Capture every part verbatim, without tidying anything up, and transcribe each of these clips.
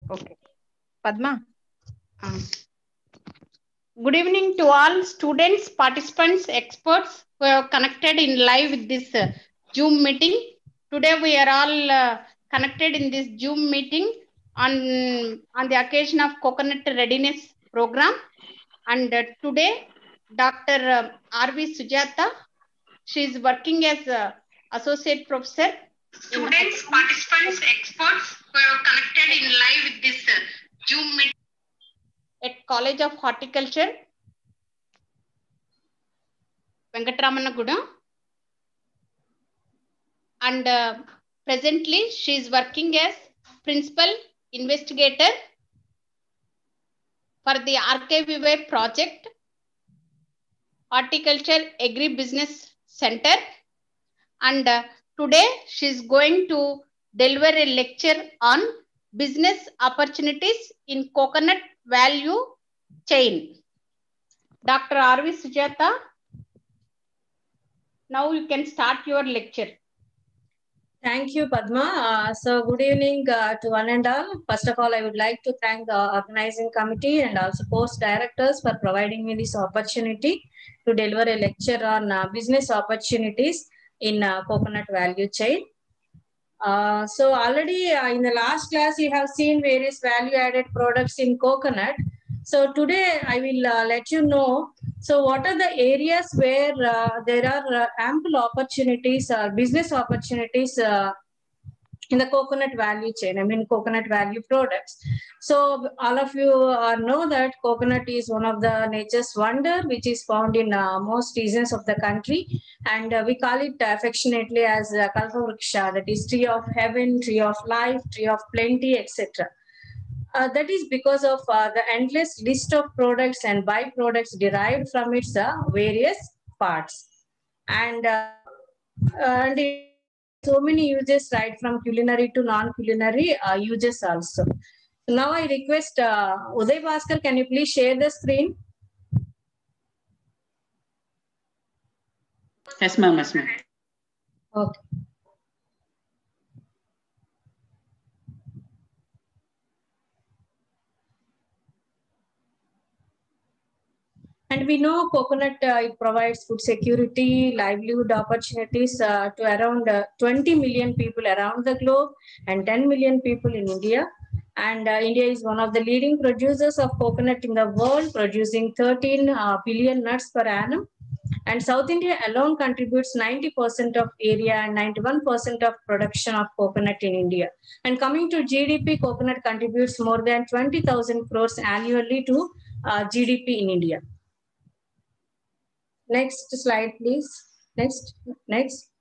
Okay. Padma. Uh, Good evening to all students, participants, experts who have connected in live with this uh, Zoom meeting. Today we are all uh, connected in this Zoom meeting on, on the occasion of Coconut Readiness Program. And uh, today, Doctor Uh, R V Sujata, she is working as uh, Associate Professor. Students, participants, experts who have connected in live with this uh, Zoom meeting at College of Horticulture, Venkatramanaguda, and uh, presently she is working as principal investigator for the R K V Y project, Horticulture Agri Business Center, and uh, today she is going to deliver a lecture on business opportunities in coconut value chain. Doctor R V Sujata, now you can start your lecture. Thank you, Padma. Uh, so good evening uh, to one and all. First of all, I would like to thank the organizing committee and also post directors for providing me this opportunity to deliver a lecture on uh, business opportunities in uh, coconut value chain. Uh, so already uh, in the last class, you have seen various value added products in coconut. So today I will uh, let you know, so what are the areas where uh, there are uh, ample opportunities, uh, business opportunities uh, in the coconut value chain, I mean coconut value products. So all of you uh, know that coconut is one of the nature's wonder, which is found in uh, most regions of the country, and uh, we call it affectionately as uh, Kalpavriksha, that is tree of heaven, tree of life, tree of plenty, et cetera. Uh, that is because of uh, the endless list of products and byproducts derived from its uh, various parts, and uh, and it so many uses, right from culinary to non-culinary uh, uses also. So now I request uh, Uday Bhaskar, can you please share the screen? Yes, ma'am. Yes, ma'am. Okay. And we know coconut, uh, it provides food security, livelihood opportunities uh, to around uh, twenty million people around the globe and ten million people in India. And uh, India is one of the leading producers of coconut in the world, producing thirteen uh, billion nuts per annum. And South India alone contributes ninety percent of area and ninety-one percent of production of coconut in India. And coming to G D P, coconut contributes more than twenty thousand crores annually to uh, G D P in India. Next slide, please. Next, next.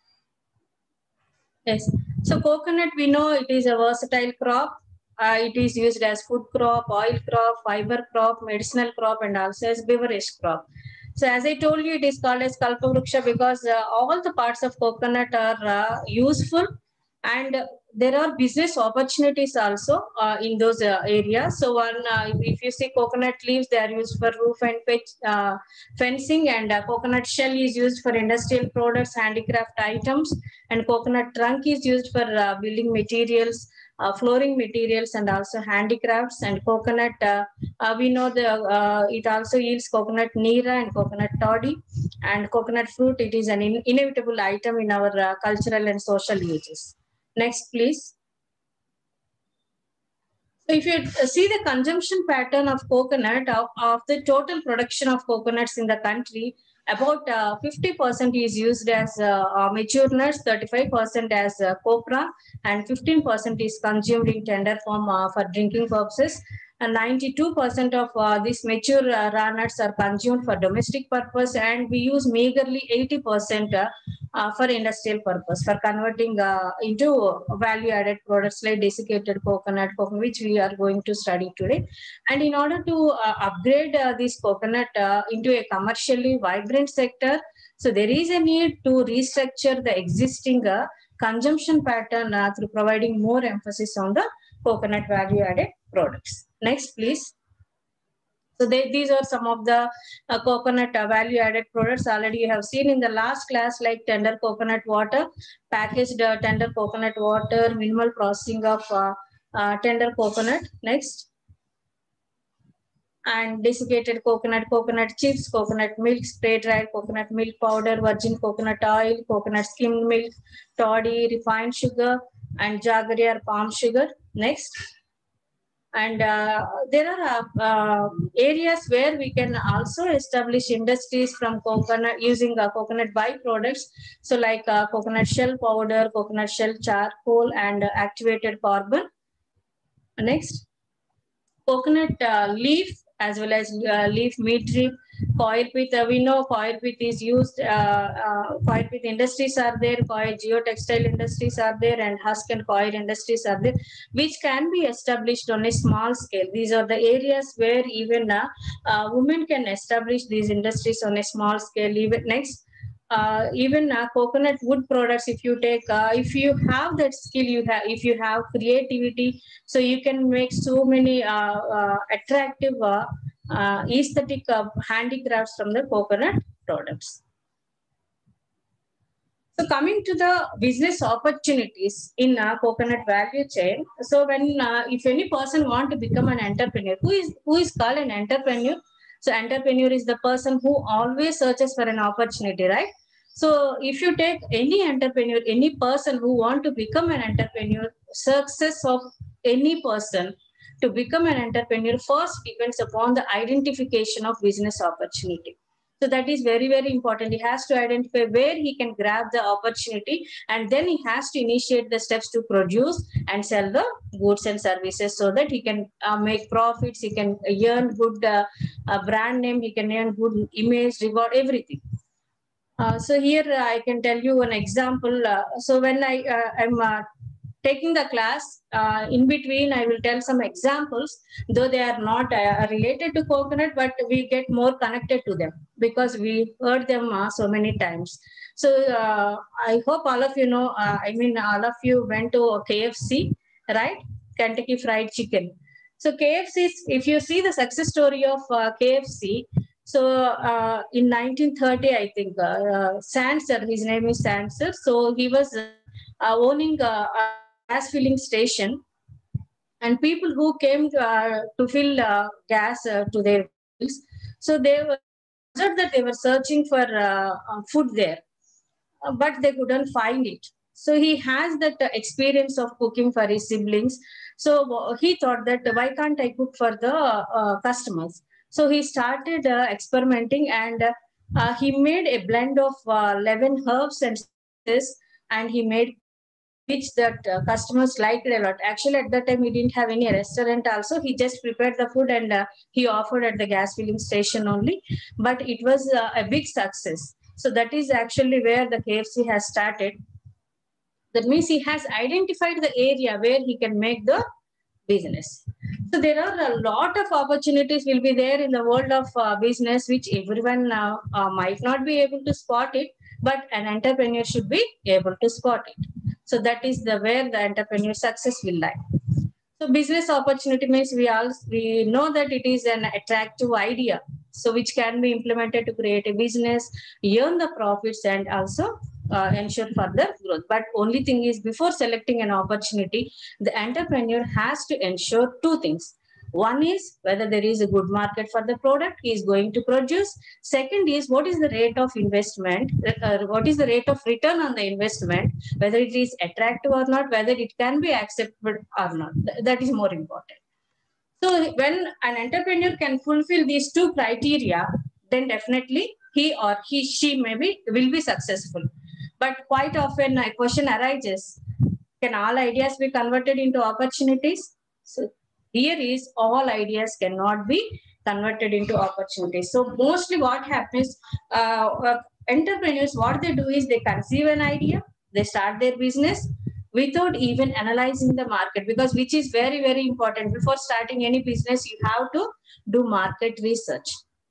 Yes. So coconut, we know it is a versatile crop. Uh, it is used as food crop, oil crop, fiber crop, medicinal crop, and also as beverage crop. So as I told you, it is called as Kalpavriksha because uh, all the parts of coconut are uh, useful, and there are business opportunities also uh, in those uh, areas. So one, uh, if you see coconut leaves, they are used for roof and pitch, uh, fencing, and uh, coconut shell is used for industrial products, handicraft items, and coconut trunk is used for uh, building materials, uh, flooring materials, and also handicrafts. And coconut, uh, uh, we know the uh, it also yields coconut neera and coconut toddy, and coconut fruit. It is an in inevitable item in our uh, cultural and social uses. Next, please. So if you see the consumption pattern of coconut, of, of the total production of coconuts in the country, about uh, fifty percent is used as uh, uh, mature nuts, thirty-five percent as uh, copra, and fifteen percent is consumed in tender form uh, for drinking purposes. And ninety-two percent of uh, these mature uh, raw nuts are consumed for domestic purpose, and we use meagerly eighty percent uh, uh, for industrial purpose, for converting uh, into value-added products like desiccated coconut, coconut, which we are going to study today. And in order to uh, upgrade uh, this coconut uh, into a commercially vibrant sector, so there is a need to restructure the existing uh, consumption pattern uh, through providing more emphasis on the coconut value-added products. Next, please. So they, these are some of the uh, coconut uh, value-added products already you have seen in the last class, like tender coconut water, packaged uh, tender coconut water, minimal processing of uh, uh, tender coconut. Next. And desiccated coconut, coconut chips, coconut milk, spray dried coconut milk powder, virgin coconut oil, coconut skimmed milk, toddy, refined sugar, and jaggery or palm sugar. Next. And uh, there are uh, uh, areas where we can also establish industries from coconut using uh, coconut byproducts. So like uh, coconut shell powder, coconut shell charcoal, and uh, activated carbon. Next. Coconut uh, leaf as well as uh, leaf meat drip, coir pith. Uh, we know coir pith is used, uh, uh, coir pith industries are there, coir geotextile industries are there, and husk and coir industries are there, which can be established on a small scale. These are the areas where even uh, uh, women can establish these industries on a small scale. Even next. Uh, even uh, coconut wood products, if you take, uh, if you have that skill, you have, if you have creativity, so you can make so many uh, uh, attractive uh, uh, aesthetic uh, handicrafts from the coconut products. So coming to the business opportunities in a coconut value chain. So when uh, if any person want to become an entrepreneur, who is who is called an entrepreneur? So entrepreneur is the person who always searches for an opportunity, right? So if you take any entrepreneur, any person who want to become an entrepreneur, success of any person to become an entrepreneur first depends upon the identification of business opportunity. So that is very, very important. He has to identify where he can grab the opportunity, and then he has to initiate the steps to produce and sell the goods and services so that he can uh, make profits, he can earn good uh, uh, brand name, he can earn good image, reward, everything. Uh, so here uh, I can tell you an example. Uh, so when I uh, am uh, taking the class, uh, in between I will tell some examples, though they are not uh, related to coconut, but we get more connected to them because we heard them uh, so many times. So uh, I hope all of you know, uh, I mean all of you went to K F C, right? Kentucky Fried Chicken. So K F C, if you see the success story of uh, K F C, so uh, in nineteen thirty, I think, uh, uh, Sanser, his name is Sanser. So he was uh, owning a, a gas filling station, and people who came to, uh, to fill uh, gas uh, to their vehicles, so they were that they were searching for uh, uh, food there, uh, but they couldn't find it. So he has that uh, experience of cooking for his siblings. So uh, he thought that why can't I cook for the uh, customers? So he started uh, experimenting, and uh, uh, he made a blend of uh, eleven herbs and spices, and he made which that uh, customers liked a lot. Actually, at that time, he didn't have any restaurant also. He just prepared the food and uh, he offered at the gas filling station only. But it was uh, a big success. So that is actually where the K F C has started. That means he has identified the area where he can make the business. So there are a lot of opportunities will be there in the world of uh, business, which everyone uh, uh, might not be able to spot it, but an entrepreneur should be able to spot it. So that is the where the entrepreneur success will lie. So business opportunity means we all we know that it is an attractive idea, so which can be implemented to create a business, earn the profits, and also uh, ensure further growth. But only thing is, before selecting an opportunity, the entrepreneur has to ensure two things. One is whether there is a good market for the product he is going to produce. Second is what is the rate of investment, uh, what is the rate of return on the investment, whether it is attractive or not, whether it can be accepted or not. Th- that is more important. So when an entrepreneur can fulfill these two criteria, then definitely he or he, she maybe will be successful. But quite often a question arises, can all ideas be converted into opportunities? So here is all ideas cannot be converted into opportunities. So mostly what happens, uh, uh, entrepreneurs, what they do is they conceive an idea, they start their business without even analyzing the market, because which is very, very important. Before starting any business, you have to do market research.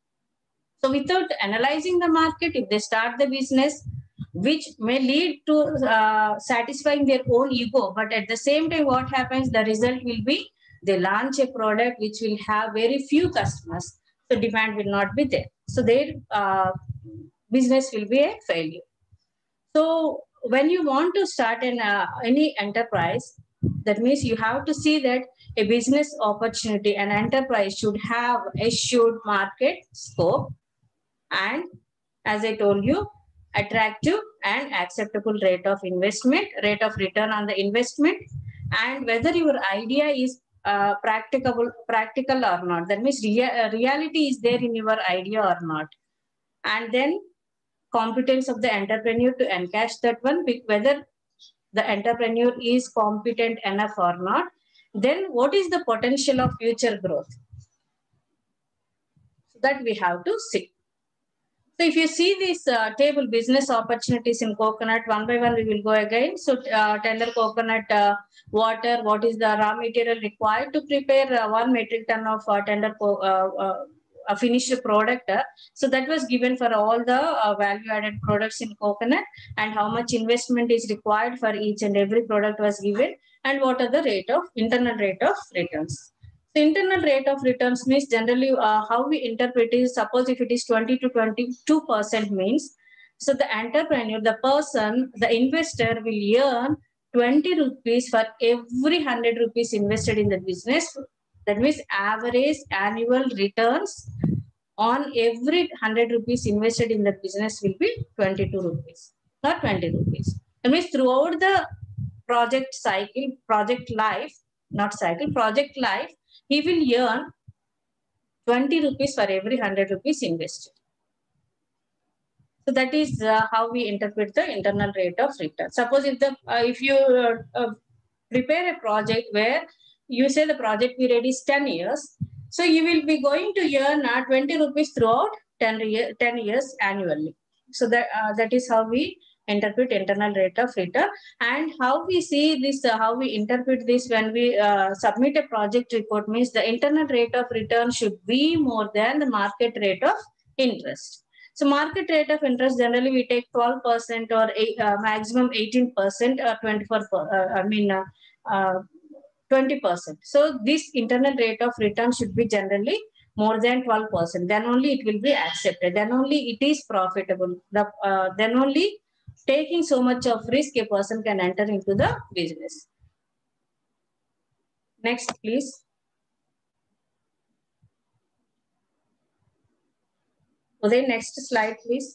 So without analyzing the market, if they start the business, which may lead to uh, satisfying their own ego, but at the same time, what happens, the result will be they launch a product which will have very few customers, so demand will not be there, so their uh, business will be a failure. So when you want to start an uh, any enterprise, That means you have to see that a business opportunity, an enterprise should have assured market scope and, as I told you, attractive and acceptable rate of investment, rate of return on the investment, and whether your idea is uh, practicable, practical or not. That means rea reality is there in your idea or not. And then competence of the entrepreneur to encash that one, whether the entrepreneur is competent enough or not. Then what is the potential of future growth? So that we have to see. So if you see this uh, table, business opportunities in coconut, one by one we will go again. So uh, tender coconut uh, water, what is the raw material required to prepare uh, one metric ton of uh, tender co uh, uh, a finished product. Uh, so that was given for all the uh, value added products in coconut, and how much investment is required for each and every product was given, and what are the rate of internal rate of returns. The internal rate of returns means generally uh, how we interpret is, suppose if it is twenty to twenty-two percent means, so the entrepreneur, the person, the investor will earn twenty rupees for every one hundred rupees invested in the business. That means average annual returns on every one hundred rupees invested in the business will be twenty-two rupees, not twenty rupees. That means throughout the project cycle, project life, not cycle, project life, he will earn twenty rupees for every one hundred rupees invested. So that is uh, how we interpret the internal rate of return. Suppose if the uh, if you uh, uh, prepare a project where you say the project period is ten years, so you will be going to earn uh, twenty rupees throughout ten, year, ten years annually. So that uh, that is how we interpret internal rate of return. And how we see this, uh, how we interpret this when we uh, submit a project report means the internal rate of return should be more than the market rate of interest. So market rate of interest, generally we take twelve percent or eight, uh, maximum eighteen percent or twenty-four, uh, I mean uh, uh, twenty percent. So this internal rate of return should be generally more than twelve percent. Then only it will be accepted. Then only it is profitable. The, uh, then only taking so much of risk a person can enter into the business. Next, please. Okay, next slide, please.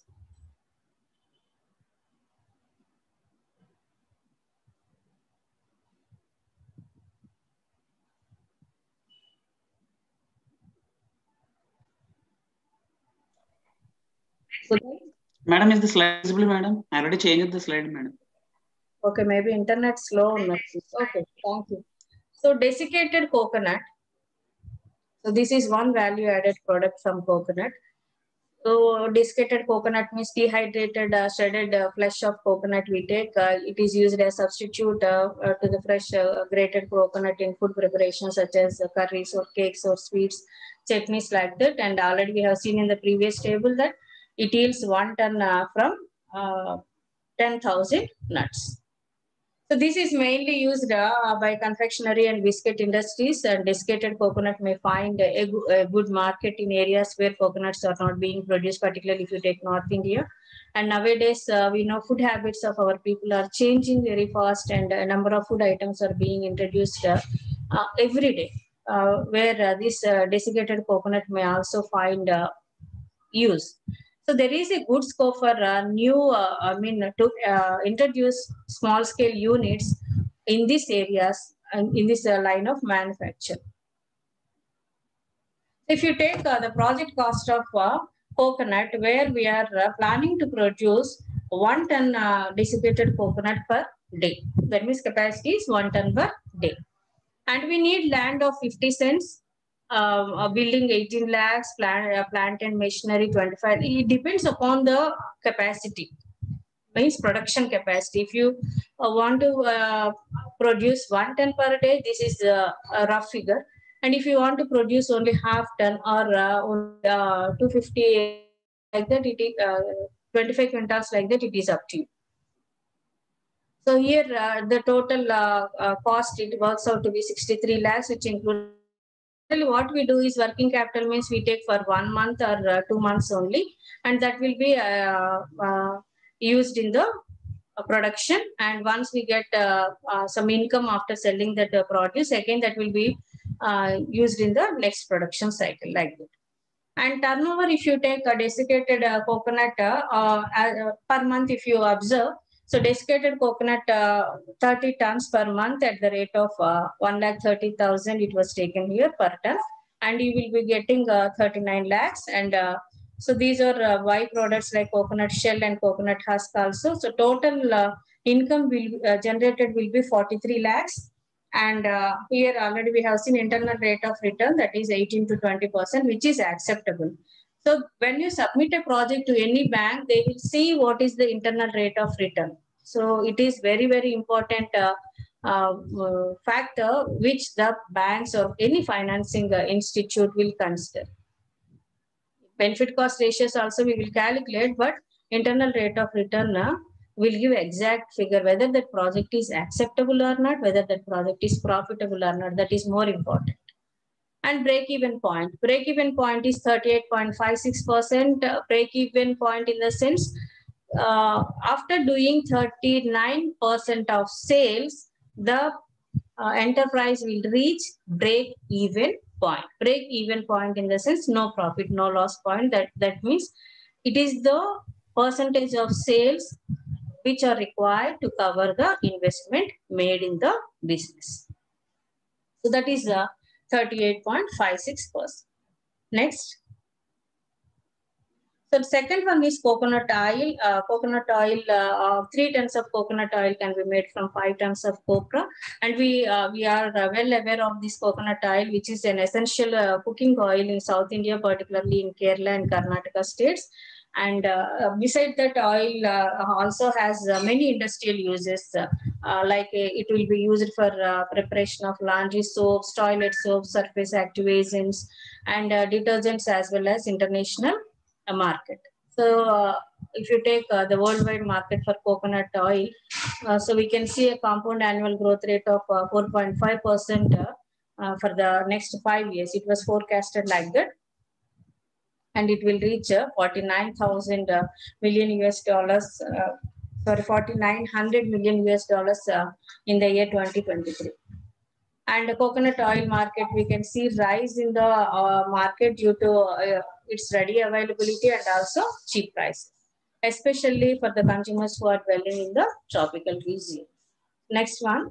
Madam, is the slide visible, madam? I already changed the slide, madam. Okay, maybe internet slow. Okay, thank you. So desiccated coconut. So this is one value added product from coconut. So desiccated coconut means dehydrated, uh, shredded uh, flesh of coconut we take. Uh, it is used as substitute uh, uh, to the fresh uh, grated coconut in food preparation such as uh, curries or cakes or sweets, chutneys like that. And already we have seen in the previous table that it yields one ton uh, from uh, ten thousand nuts. So this is mainly used uh, by confectionery and biscuit industries, and desiccated coconut may find a, a good market in areas where coconuts are not being produced, particularly if you take North India. And nowadays, uh, we know food habits of our people are changing very fast, and a number of food items are being introduced uh, uh, every day, uh, where uh, this uh, desiccated coconut may also find uh, use. So there is a good scope for uh, new, uh, I mean, to uh, introduce small scale units in these areas and in this uh, line of manufacture. If you take uh, the project cost of uh, coconut, where we are uh, planning to produce one ton uh, desiccated coconut per day. That means capacity is one ton per day. And we need land of fifty cents. Um, a building eighteen lakhs, plant, uh, plant and machinery twenty-five. It depends upon the capacity, means production capacity. If you uh, want to uh, produce one ton per day, this is uh, a rough figure. And if you want to produce only half ton or uh, uh, two hundred fifty like that, it is uh, twenty-five quintals like that, it is up to you. So here uh, the total uh, uh, cost, it works out to be sixty-three lakhs, which includes. What we do is working capital means we take for one month or uh, two months only, and that will be uh, uh, used in the uh, production, and once we get uh, uh, some income after selling that uh, produce, again that will be uh, used in the next production cycle, like that. And turnover, if you take a desiccated uh, coconut uh, uh, uh, per month, if you observe, so desiccated coconut uh, thirty tons per month at the rate of uh, one lakh thirty thousand it was taken here per ton, and you will be getting uh, thirty-nine lakhs. And uh, so these are uh, byproducts like coconut shell and coconut husk also. So total uh, income will uh, generated will be forty-three lakhs. And uh, here already we have seen internal rate of return, that is eighteen to twenty percent, which is acceptable. So when you submit a project to any bank, they will see what is the internal rate of return. So it is very, very important uh, uh, uh, factor which the banks or any financing uh, institute will consider. Benefit cost ratios also we will calculate, but internal rate of return uh, will give exact figure whether that project is acceptable or not, whether that project is profitable or not. That is more important. And break-even point. Break-even point is thirty-eight point five six percent. Uh, break-even point in the sense, uh, after doing thirty-nine percent of sales, the uh, enterprise will reach break-even point. Break-even point in the sense, no profit, no loss point. That, that means it is the percentage of sales which are required to cover the investment made in the business. So that is uh, thirty-eight point five six percent. Next. So the second one is coconut oil. Uh, coconut oil, uh, uh, three tons of coconut oil can be made from five tons of copra. And we uh, we are uh, well aware of this coconut oil, which is an essential uh, cooking oil in South India, particularly in Kerala and Karnataka states. And uh, besides that, oil uh, also has uh, many industrial uses, uh, uh, like uh, it will be used for uh, preparation of laundry soaps, toilet soaps, surface active agents, and uh, detergents, as well as international uh, market. So uh, if you take uh, the worldwide market for coconut oil, uh, so we can see a compound annual growth rate of uh, four point five percent uh, uh, for the next five years. It was forecasted like that. And it will reach uh, forty-nine thousand uh, million U S dollars, uh, sorry, forty-nine hundred million U S dollars uh, in the year twenty twenty-three. And the coconut oil market, we can see rise in the uh, market due to uh, its ready availability and also cheap prices, especially for the consumers who are dwelling in the tropical region. Next one.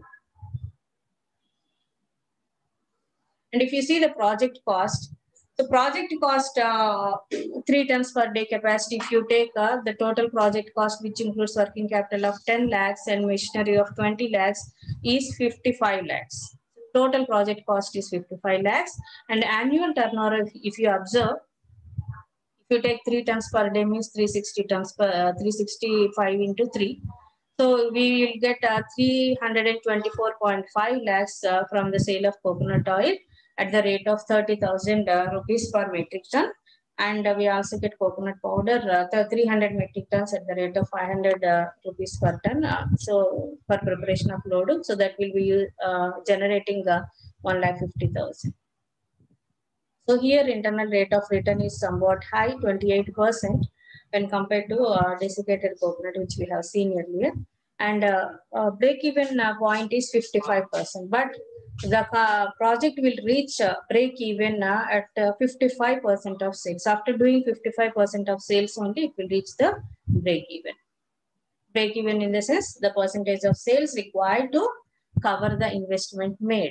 And if you see the project cost, the project cost, uh, three tons per day capacity, if you take uh, the total project cost, which includes working capital of ten lakhs and machinery of twenty lakhs, is fifty-five lakhs. Total project cost is fifty-five lakhs. And annual turnover, if, if you observe, if you take three tons per day, means three hundred sixty tons per uh, three hundred sixty-five into three. So we will get uh, three hundred twenty-four point five lakhs uh, from the sale of coconut oil at the rate of thirty thousand uh, rupees per metric ton. And uh, we also get coconut powder, uh, three hundred metric tons at the rate of five hundred uh, rupees per ton. Uh, so for preparation of load, so that will be uh, generating uh, one lakh fifty thousand. So here internal rate of return is somewhat high, twenty-eight percent, when compared to uh, desiccated coconut, which we have seen earlier. And uh, uh, break-even uh, point is fifty-five percent. But the uh, project will reach uh, break-even uh, at uh, fifty-five percent of sales. After doing fifty-five percent of sales only, it will reach the break-even. Break-even in the sense, the percentage of sales required to cover the investment made.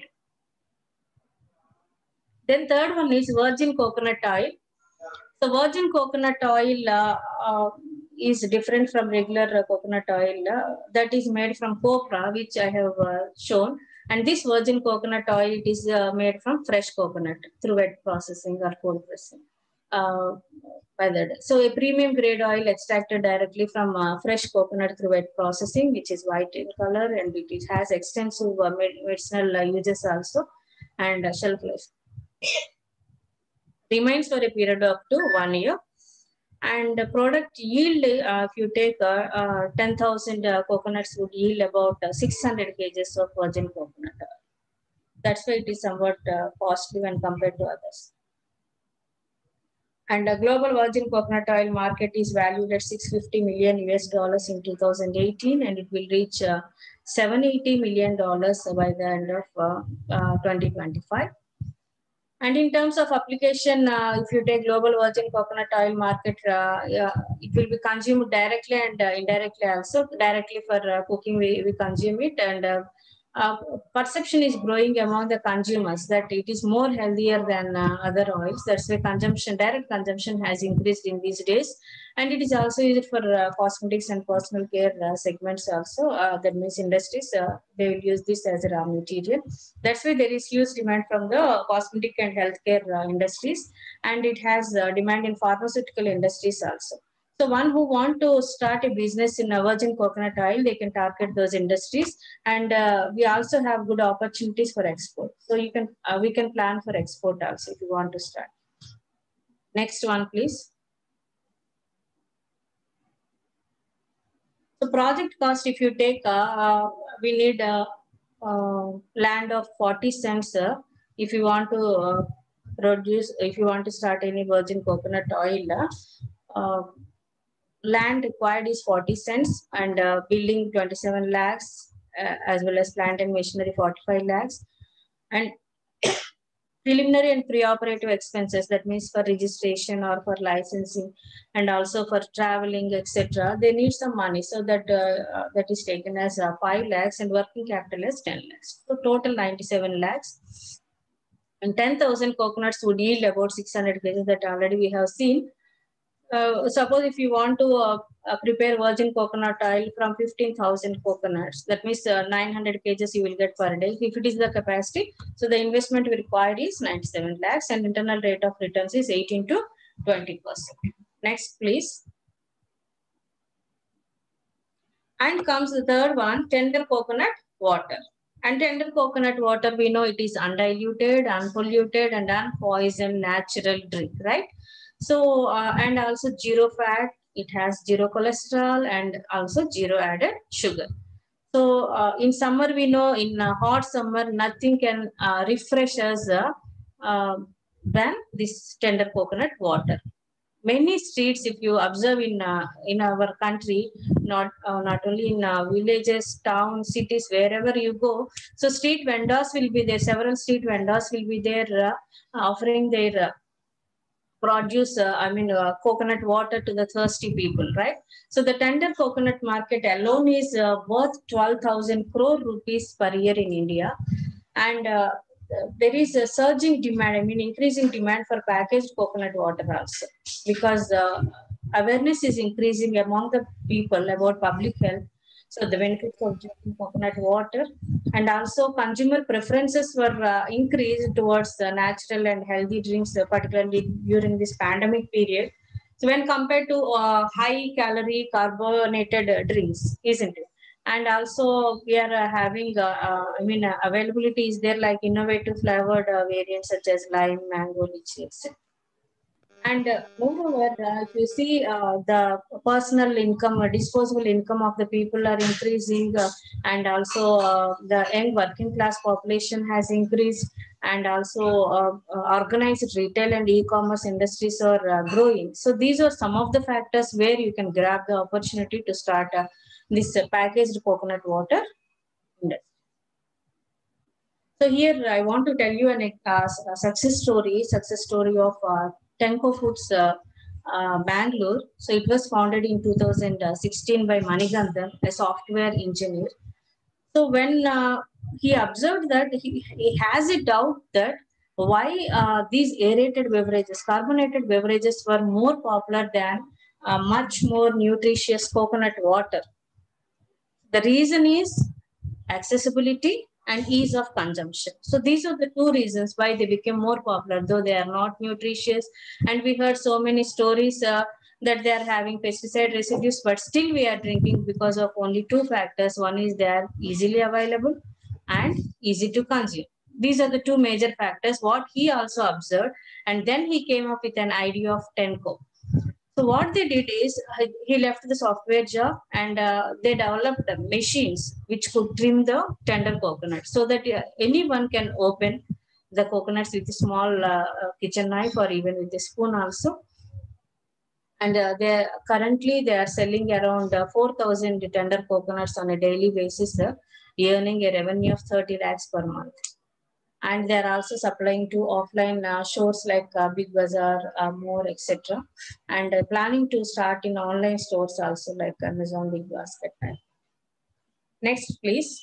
Then third one is virgin coconut oil. So virgin coconut oil uh, uh, is different from regular uh, coconut oil uh, that is made from copra, which I have uh, shown. And this virgin coconut oil, it is uh, made from fresh coconut through wet processing or cold pressing. Uh, by that. So a premium grade oil extracted directly from uh, fresh coconut through wet processing, which is white in color, and it, it has extensive uh, medicinal uh, uses also, and uh, shelf life. Remains for a period of up to one year. And the product yield, uh, if you take uh, uh, ten thousand uh, coconuts, would yield about uh, six hundred kilograms of virgin coconut oil. That's why it is somewhat uh, costly when compared to others. And the global virgin coconut oil market is valued at six hundred fifty million U S dollars in two thousand eighteen, and it will reach uh, seven hundred eighty million dollars by the end of uh, uh, twenty twenty-five. And in terms of application, uh, if you take global virgin coconut oil market, uh, yeah, it will be consumed directly and uh, indirectly also. Directly for uh, cooking, we, we consume it, and uh, uh, perception is growing among the consumers that it is more healthier than uh, other oils. That's why consumption, direct consumption has increased in these days. And it is also used for uh, cosmetics and personal care uh, segments also. Uh, that means industries, uh, they will use this as a raw material. That's why there is huge demand from the cosmetic and healthcare uh, industries. And it has uh, demand in pharmaceutical industries also. So one who want to start a business in a virgin coconut oil, they can target those industries. And uh, we also have good opportunities for export. So you can uh, we can plan for export also if you want to start. Next one, please. So project cost, if you take, uh, uh, we need uh, uh, land of forty cents. Uh, if you want to uh, produce, if you want to start any virgin coconut oil, uh, land required is forty cents, and uh, building twenty-seven lakhs, uh, as well as plant and machinery forty-five lakhs. And preliminary and pre-operative expenses, that means for registration or for licensing and also for traveling, et cetera. They need some money, so that uh, uh, that is taken as uh, five lakhs, and working capital is ten lakhs. So total ninety-seven lakhs. And ten thousand coconuts would yield about six hundred kgs, that already we have seen. Uh, suppose if you want to uh, uh, prepare virgin coconut oil from fifteen thousand coconuts, that means uh, nine hundred kgs you will get per day, if it is the capacity. So the investment required is ninety-seven lakhs, and internal rate of returns is eighteen to twenty percent. Next, please. And comes the third one, tender coconut water. And tender coconut water, we know it is undiluted, unpolluted, and unpoisoned natural drink, right? So, uh, and also zero fat, it has zero cholesterol, and also zero added sugar. So, uh, in summer, we know in uh, hot summer, nothing can uh, refresh us uh, uh, than this tender coconut water. Many streets, if you observe in uh, in our country, not uh, not only in uh, villages, towns, cities, wherever you go, so street vendors will be there. Several street vendors will be there uh, offering their uh, produce, uh, I mean, uh, coconut water to the thirsty people, right? So the tender coconut market alone is uh, worth twelve thousand crore rupees per year in India. And uh, there is a surging demand, I mean, increasing demand for packaged coconut water also, because uh, awareness is increasing among the people about public health. So the benefits of drinking coconut water, and also consumer preferences were uh, increased towards the natural and healthy drinks, uh, particularly during this pandemic period. So when compared to uh, high calorie carbonated uh, drinks, isn't it? And also we are uh, having, uh, uh, I mean, uh, availability is there, like innovative flavored uh, variants such as lime, mango, lychee, et cetera. And uh, moreover, uh, if you see uh, the personal income, uh, disposable income of the people are increasing, uh, and also uh, the young working class population has increased, and also uh, uh, organized retail and e-commerce industries are uh, growing. So these are some of the factors where you can grab the opportunity to start uh, this uh, packaged coconut water industry. So here I want to tell you an, uh, a success story, success story of uh, Tenco Foods, uh, uh, Bangalore. So it was founded in two thousand sixteen by Manigandhan, a software engineer. So when uh, he observed that, he, he has a doubt that why uh, these aerated beverages, carbonated beverages were more popular than uh, much more nutritious coconut water. The reason is accessibility and ease of consumption. So these are the two reasons why they became more popular, though they are not nutritious. And we heard so many stories uh, that they are having pesticide residues, but still we are drinking because of only two factors. One is they are easily available and easy to consume. These are the two major factors, what he also observed. And then he came up with an idea of Tenco. So what they did is he left the software job, and uh, they developed machines which could trim the tender coconut, so that uh, anyone can open the coconuts with a small uh, kitchen knife or even with a spoon also. And uh, they currently they are selling around uh, four thousand tender coconuts on a daily basis, uh, earning a revenue of thirty lakhs per month. And they are also supplying to offline uh, stores like uh, Big Bazaar, uh, More, et cetera. And uh, planning to start in online stores also like Amazon, Big Basket. Next, please.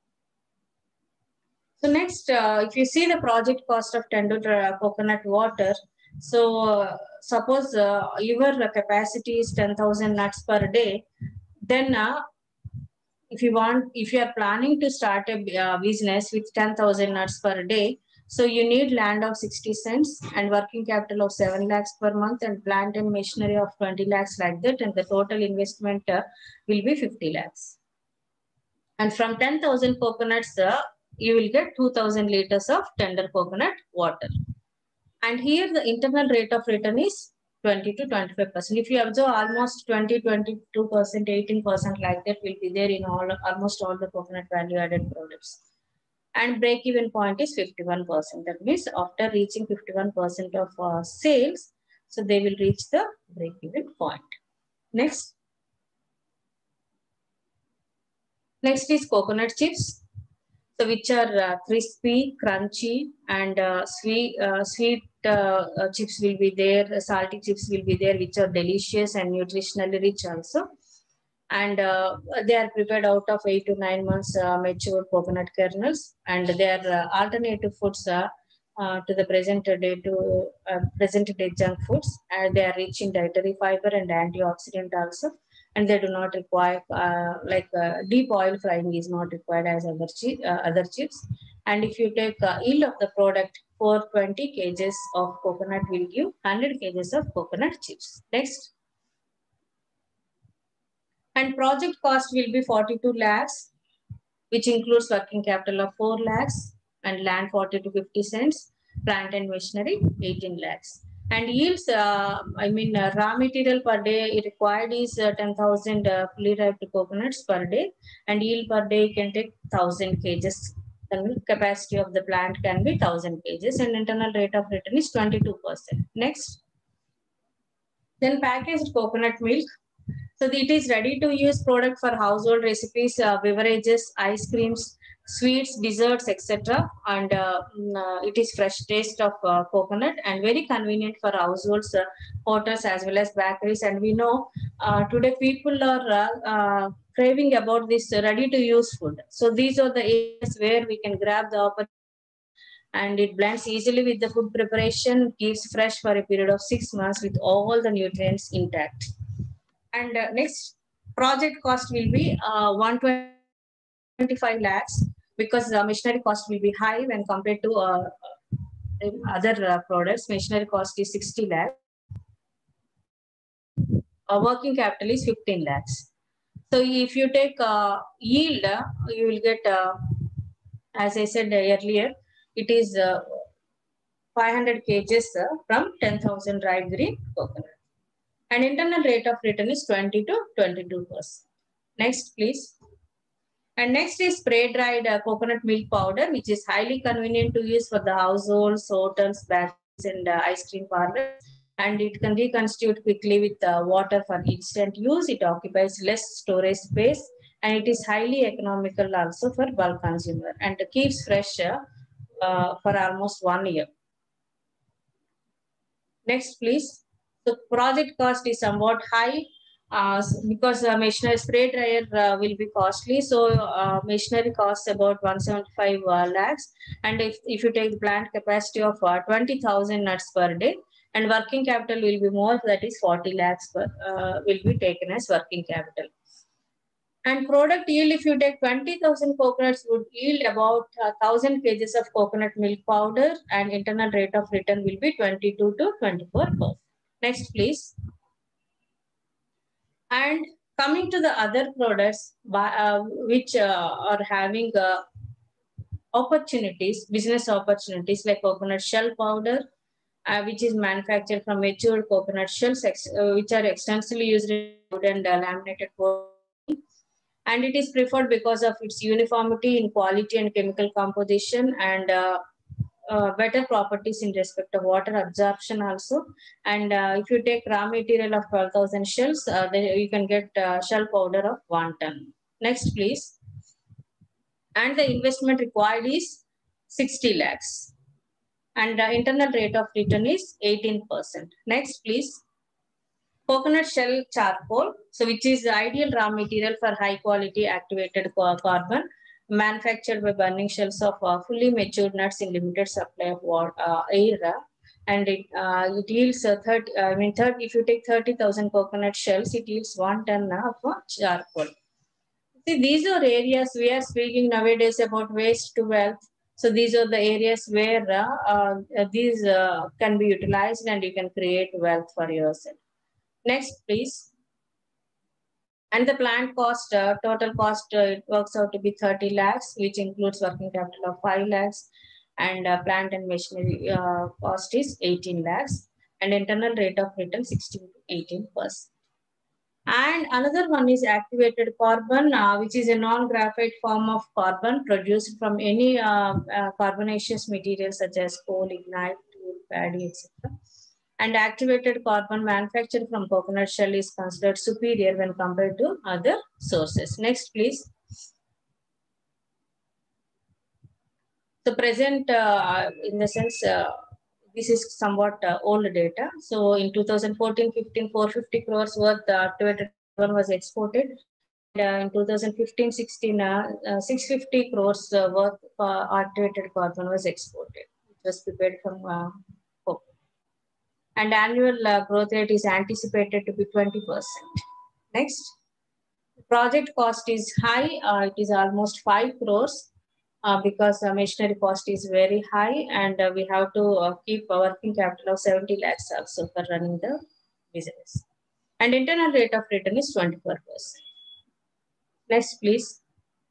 So next, uh, if you see the project cost of tender uh, coconut water, so uh, suppose uh, your capacity is ten thousand nuts per day, then uh, if you want, if you are planning to start a uh, business with ten thousand nuts per day, so you need land of sixty cents and working capital of seven lakhs per month and plant and machinery of twenty lakhs like that, and the total investment uh, will be fifty lakhs. And from ten thousand coconuts, uh, you will get two thousand liters of tender coconut water. And here the internal rate of return is twenty to twenty-five percent. If you observe, almost twenty, twenty-two percent, eighteen percent like that will be there in all almost all the coconut value added products. And break even point is fifty-one percent. That means after reaching fifty-one percent of uh, sales, so they will reach the break even point. Next. Next is coconut chips. So which are uh, crispy, crunchy, and uh, sweet, uh, sweet uh, uh, chips will be there. Salty chips will be there, which are delicious and nutritionally rich also. And uh, they are prepared out of eight to nine months uh, mature coconut kernels, and they are uh, alternative foods uh, uh, to the present day to uh, present day junk foods. And they are rich in dietary fiber and antioxidant also. And they do not require uh, like uh, deep oil frying is not required as other, chi uh, other chips. And if you take uh, yield of the product, for twenty kilograms of coconut will give one hundred kilograms of coconut chips. Next. And project cost will be forty-two lakhs, which includes working capital of four lakhs and land forty to fifty cents, plant and machinery eighteen lakhs. And yields, uh, I mean, uh, raw material per day required is uh, ten thousand uh, fully ripe coconuts per day, and yield per day can take one thousand kilograms. The capacity of the plant can be one thousand kilograms, and internal rate of return is twenty-two percent. Next. Then packaged coconut milk. So it is ready to use product for household recipes, uh, beverages, ice creams, sweets, desserts, et cetera. And uh, uh, it is fresh taste of uh, coconut and very convenient for households, uh, hotels as well as bakeries. And we know uh, today people are uh, uh, craving about this ready to use food. So these are the areas where we can grab the opportunity. And it blends easily with the food preparation, keeps fresh for a period of six months with all the nutrients intact. And uh, next, project cost will be uh, one hundred twenty-five lakhs, because the machinery cost will be high when compared to uh, other uh, products. Machinery cost is sixty lakhs. Uh, working capital is fifteen lakhs. So if you take uh, yield, uh, you will get, uh, as I said earlier, it is uh, five hundred kilograms uh, from ten thousand ripe green coconut. And internal rate of return is twenty to twenty-two percent. Next, please. And next is spray dried uh, coconut milk powder, which is highly convenient to use for the households, hotels, bakeries, and uh, ice cream parlors. And it can reconstitute quickly with uh, water for instant use. It occupies less storage space, and it is highly economical also for bulk consumer, and keeps fresh uh, uh, for almost one year. Next, please. The project cost is somewhat high uh, because uh, machinery spray dryer uh, will be costly. So uh, machinery costs about one hundred seventy-five uh, lakhs. And if, if you take the plant capacity of uh, twenty thousand nuts per day, and working capital will be more, that is forty lakhs per, uh, will be taken as working capital. And product yield, if you take twenty thousand coconuts, would yield about one thousand kilograms of coconut milk powder, and internal rate of return will be twenty-two to twenty-four percent. Next, please. And coming to the other products uh, which uh, are having uh, opportunities, business opportunities, like coconut shell powder, uh, which is manufactured from matured coconut shells, uh, which are extensively used in wood and uh, laminated board. And it is preferred because of its uniformity in quality and chemical composition, and uh, uh, better properties in respect of water absorption also. And uh, if you take raw material of twelve thousand shells, uh, then you can get uh, shell powder of one ton. Next, please. And the investment required is sixty lakhs. And the internal rate of return is eighteen percent. Next, please. Coconut shell charcoal, so which is the ideal raw material for high quality activated carbon, manufactured by burning shells of uh, fully matured nuts in limited supply of water, uh, air, and it, uh, it yields uh, thirty. I mean, thirty. If you take thirty thousand coconut shells, it yields one ton of uh, charcoal. See, these are areas we are speaking nowadays about waste to wealth. So these are the areas where uh, uh, these uh, can be utilized and you can create wealth for yourself. Next, please. And the plant cost, uh, total cost, uh, it works out to be thirty lakhs, which includes working capital of five lakhs, and uh, plant and machinery uh, cost is eighteen lakhs, and internal rate of return sixteen to eighteen percent. And another one is activated carbon, uh, which is a non-graphite form of carbon produced from any uh, uh, carbonaceous material such as coal, ignite, wood, paddy, et cetera. And activated carbon manufactured from coconut shell is considered superior when compared to other sources. Next, please. So present, uh, in the sense, uh, this is somewhat uh, old data. So in two thousand fourteen fifteen, four hundred fifty crores worth uh, activated carbon was exported. And, uh, in two thousand fifteen sixteen, uh, uh, six hundred fifty crores uh, worth uh, activated carbon was exported. It was prepared from uh, coke. And annual uh, growth rate is anticipated to be twenty percent. Next, project cost is high. Uh, it is almost five crores uh, because the machinery cost is very high, and uh, we have to uh, keep a working capital of seventy lakhs also for running the business. And internal rate of return is twenty-four percent. Next, please.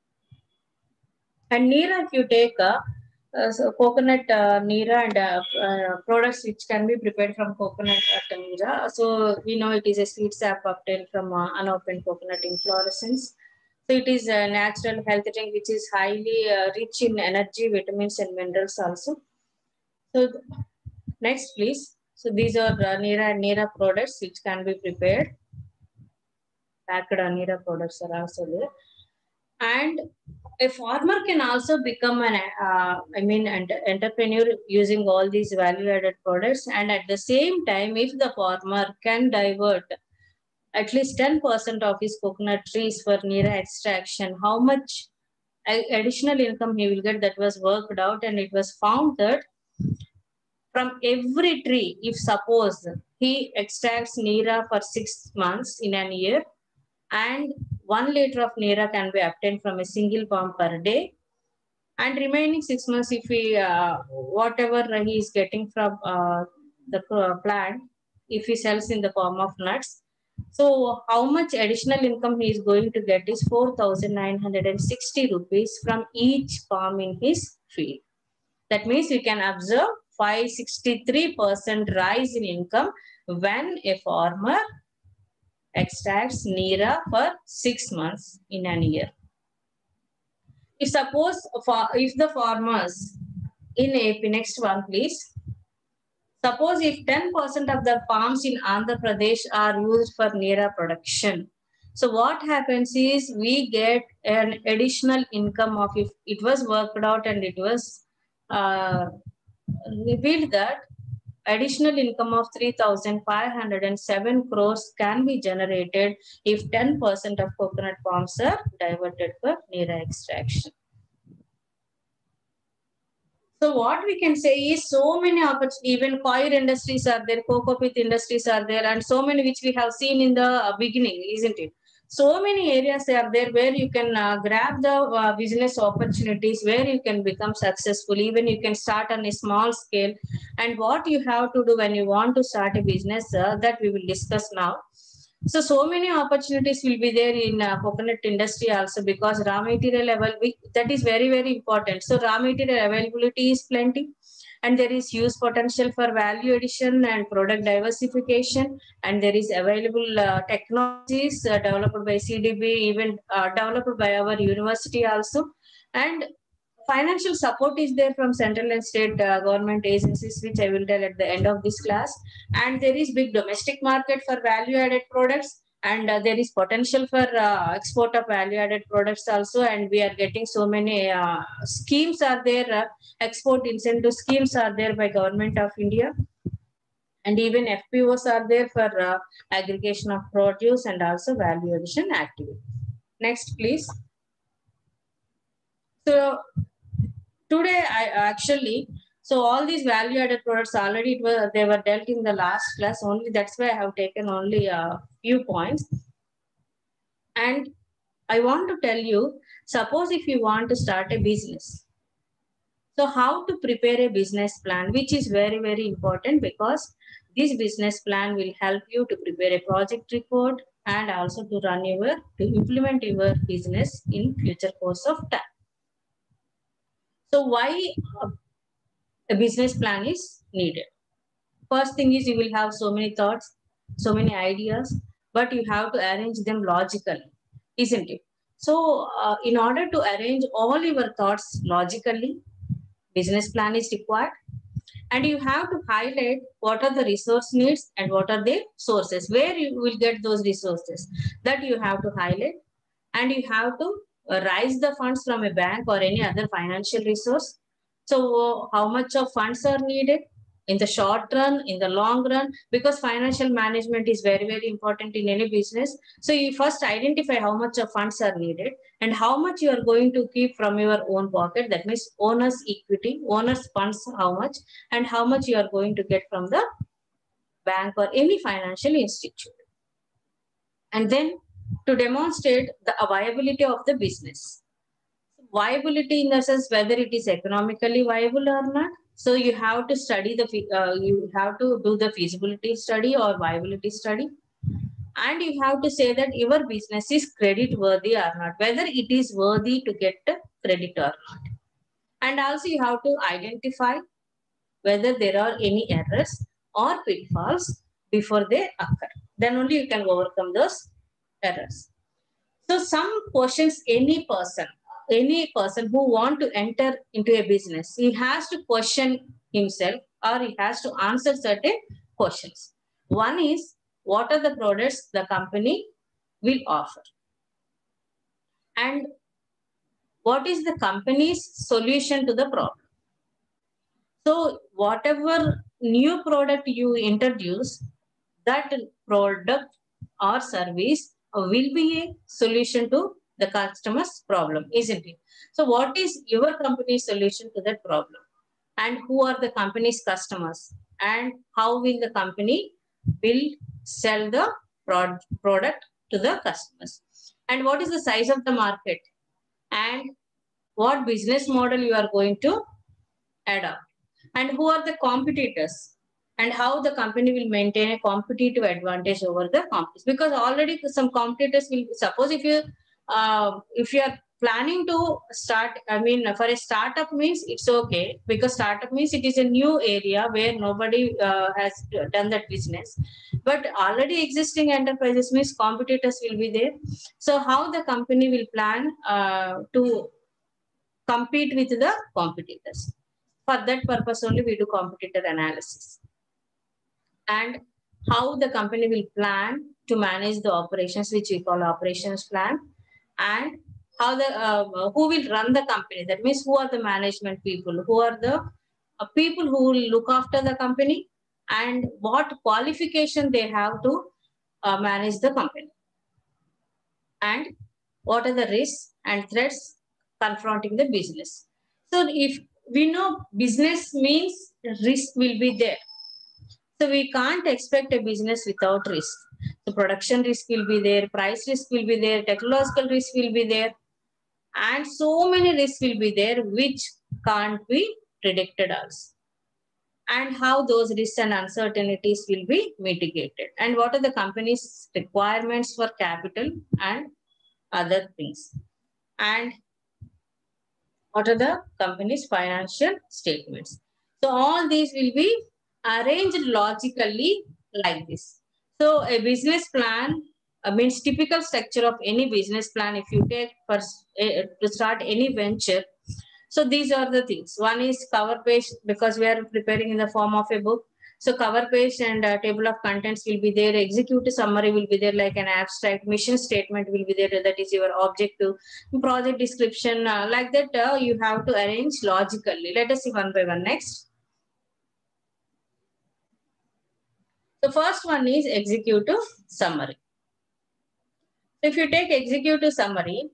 And Neera, if you take a uh, Uh, so coconut uh, Neera and uh, uh, products which can be prepared from coconut uh, Neera. So we know it is a sweet sap obtained from uh, unopened coconut inflorescence. So it is a natural health drink which is highly uh, rich in energy, vitamins and minerals also. So next, please. So these are uh, Neera and Neera products which can be prepared. Packed Neera products are also there. And a farmer can also become an, uh, I mean, an entrepreneur using all these value-added products. And at the same time, if the farmer can divert at least ten percent of his coconut trees for Neera extraction, how much additional income he will get, that was worked out. And it was found that from every tree, if suppose he extracts Neera for six months in a year, and one liter of Neera can be obtained from a single palm per day, and remaining six months, if he uh, whatever he is getting from uh, the plant, if he sells in the form of nuts, so how much additional income he is going to get is four thousand nine hundred sixty rupees from each palm in his field. That means we can observe five hundred sixty-three percent rise in income when a farmer extracts Neera for six months in a year. If suppose if the farmers in A P, next one please. Suppose if ten percent of the farms in Andhra Pradesh are used for Neera production. So what happens is we get an additional income of, if it was worked out and it was uh, revealed that additional income of three thousand five hundred seven crores can be generated if ten percent of coconut palms are diverted for Neera extraction. So what we can say is so many opportunities, even coir industries are there, cocoa pith industries are there, and so many which we have seen in the beginning, isn't it? So many areas are there where you can uh, grab the uh, business opportunities, where you can become successful. Even you can start on a small scale. And what you have to do when you want to start a business, uh, that we will discuss now. So, so many opportunities will be there in uh, coconut industry also, because raw material level, that is very, very important. So raw material availability is plenty, and there is huge potential for value addition and product diversification, and there is available uh, technologies uh, developed by C D B, even uh, developed by our university also. And financial support is there from central and state uh, government agencies, which I will tell at the end of this class. And there is big domestic market for value-added products, and uh, there is potential for uh, export of value-added products also. And we are getting so many uh, schemes are there, uh, export incentive schemes are there by Government of India. And even F P Os are there for uh, aggregation of produce and also value addition activity. Next, please. So today, I actually, so all these value-added products already it was, they were dealt in the last class only. That's why I have taken only a few points. And I want to tell you, suppose if you want to start a business, so how to prepare a business plan, which is very, very important, because this business plan will help you to prepare a project report and also to run your, to implement your business in future course of time. So why a business plan is needed? First thing is you will have so many thoughts, so many ideas, but you have to arrange them logically, isn't it? So uh, in order to arrange all your thoughts logically, business plan is required. And you have to highlight what are the resource needs and what are the sources, where you will get those resources, that you have to highlight. And you have to uh, raise the funds from a bank or any other financial resource. So uh, how much of funds are needed in the short run, in the long run, because financial management is very, very important in any business. So you first identify how much of funds are needed and how much you are going to keep from your own pocket. That means owner's equity, owner's funds, how much, and how much you are going to get from the bank or any financial institute. And then to demonstrate the viability of the business. Viability in the sense whether it is economically viable or not. So you have to study the, uh, you have to do the feasibility study or viability study. And you have to say that your business is credit worthy or not, whether it is worthy to get credit or not. And also you have to identify whether there are any errors or pitfalls before they occur. Then only you can overcome those errors. So some questions any person, any person who want to enter into a business, he has to question himself or he has to answer certain questions. One is, what are the products the company will offer? And what is the company's solution to the problem? So whatever new product you introduce, that product or service will be a solution to the customer's problem, isn't it? So what is your company's solution to that problem? And who are the company's customers? And how will the company will sell the prod product to the customers? And what is the size of the market? And what business model you are going to adopt? And who are the competitors? And how the company will maintain a competitive advantage over the competitors? Because already some competitors will, suppose if you uh, if you are planning to start, I mean, for a startup means it's okay, because startup means it is a new area where nobody uh, has done that business. But already existing enterprises means competitors will be there. So how the company will plan uh, to compete with the competitors? For that purpose only we do competitor analysis. And how the company will plan to manage the operations, which we call operations plan. And how the uh, who will run the company, that means who are the management people, who are the uh, people who will look after the company, and what qualification they have to uh, manage the company, and what are the risks and threats confronting the business. So if we know business means risk will be there, so we can't expect a business without risk. So production risk will be there, price risk will be there, technological risk will be there, and so many risks will be there which can't be predicted also. And how those risks and uncertainties will be mitigated, and what are the company's requirements for capital and other things, and what are the company's financial statements. So all these will be arranged logically like this. So a business plan uh, means typical structure of any business plan. If you take first uh, to start any venture, So these are the things. One is cover page, because we are preparing in the form of a book. So cover page and uh, table of contents will be there. Executive summary will be there, like an abstract. Mission statement will be there. That is your objective. Project description, uh, like that. Uh, you have to arrange logically. Let us see one by one. Next. The first one is executive summary. If you take executive summary,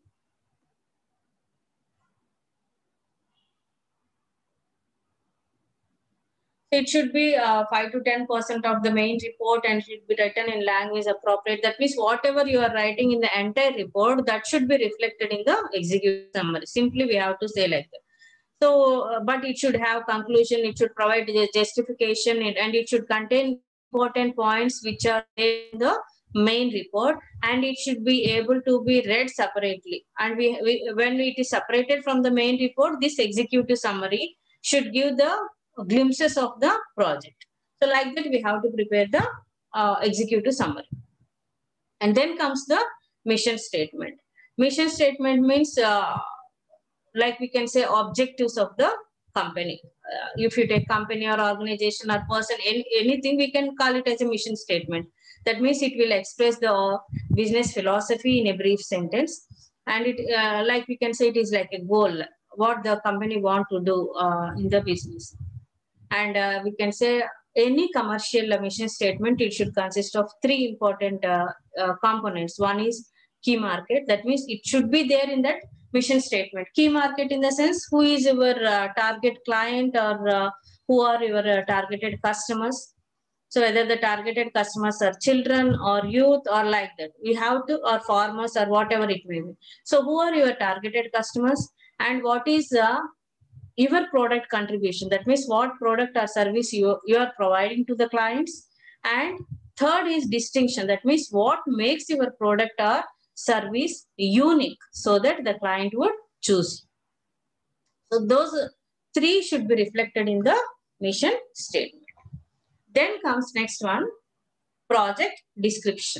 it should be uh, five to ten percent of the main report and should be written in language appropriate. That means whatever you are writing in the entire report, that should be reflected in the executive summary. Simply we have to say like that. So, uh, but it should have conclusion, it should provide the justification, and it should contain important points which are in the main report, and it should be able to be read separately. And we, we when it is separated from the main report, this executive summary should give the glimpses of the project. So like that, we have to prepare the uh, executive summary. And then comes the mission statement. Mission statement means uh, like we can say objectives of the company. Uh, if you take company or organization or person, any, anything, we can call it as a mission statement. That means it will express the business philosophy in a brief sentence. And it, uh, like we can say, it is like a goal, what the company want to do uh, in the business. And uh, we can say any commercial mission statement, it should consist of three important uh, uh, components. One is key market. That means it should be there in that mission statement. Key market in the sense, who is your uh, target client, or uh, who are your uh, targeted customers. So whether the targeted customers are children or youth or like that, we have to, or farmers or whatever it may be. So who are your targeted customers, and what is uh, your product contribution? That means what product or service you, you are providing to the clients. And third is distinction. That means what makes your product or service unique so that the client would choose. So those three should be reflected in the mission statement. Then comes next one, project description.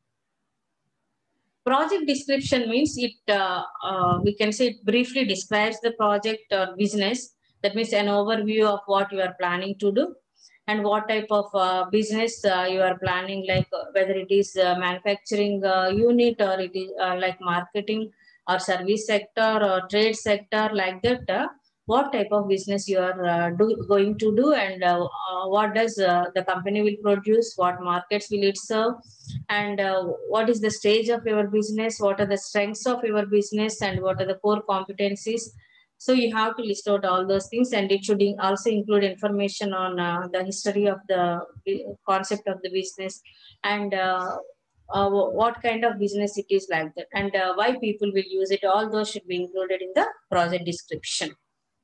Project description means it, uh, uh, we can say it briefly describes the project or business. That means an overview of what you are planning to do and what type of uh, business uh, you are planning, like uh, whether it is uh, manufacturing uh, unit, or it is uh, like marketing or service sector or trade sector, like that. Uh, what type of business you are uh, do, going to do, and uh, uh, what does uh, the company will produce, what markets will it serve, and uh, what is the stage of your business, what are the strengths of your business, and what are the core competencies. So you have to list out all those things, and it should also include information on uh, the history of the concept of the business, and uh, uh, what kind of business it is, like that, and uh, why people will use it. All those should be included in the project description.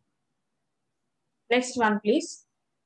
Next one, please.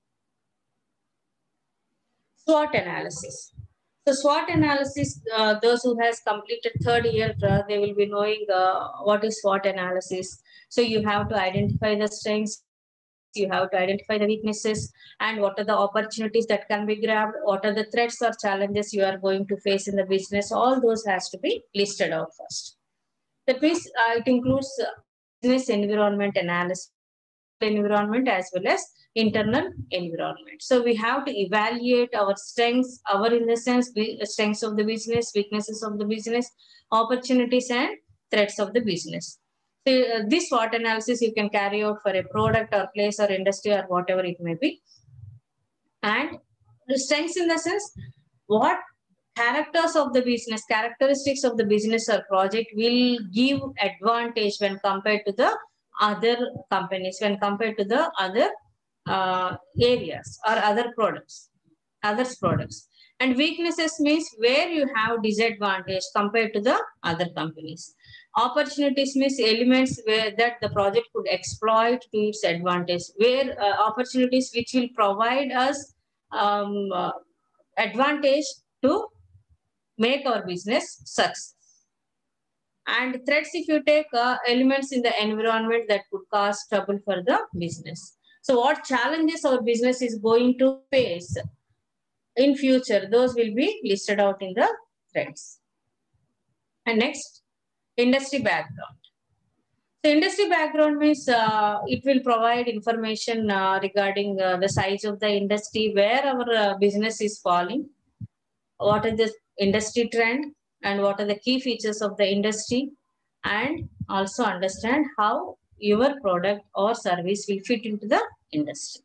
SWOT analysis. So SWOT analysis, uh, those who has completed third year, uh, they will be knowing uh, what is SWOT analysis. So you have to identify the strengths, you have to identify the weaknesses, and what are the opportunities that can be grabbed, what are the threats or challenges you are going to face in the business. All those has to be listed out first. That means uh, it includes uh, business environment analysis, environment as well as internal environment. So we have to evaluate our strengths, our in the sense strengths of the business, weaknesses of the business, opportunities and threats of the business. So uh, this SWOT analysis you can carry out for a product or place or industry or whatever it may be. And the strengths in the sense, what characters of the business, characteristics of the business or project will give advantage when compared to the other companies, when compared to the other uh, areas or other products, others products. And weaknesses means where you have disadvantage compared to the other companies. Opportunities means elements where that the project could exploit to its advantage, where uh, opportunities which will provide us um, uh, advantage to make our business success. And threats, if you take uh, elements in the environment that could cause trouble for the business. So what challenges our business is going to face in future, those will be listed out in the threats. And next, industry background. So industry background means uh, it will provide information uh, regarding uh, the size of the industry, where our uh, business is falling, what is the industry trend, and what are the key features of the industry, and also understand how your product or service will fit into the industry,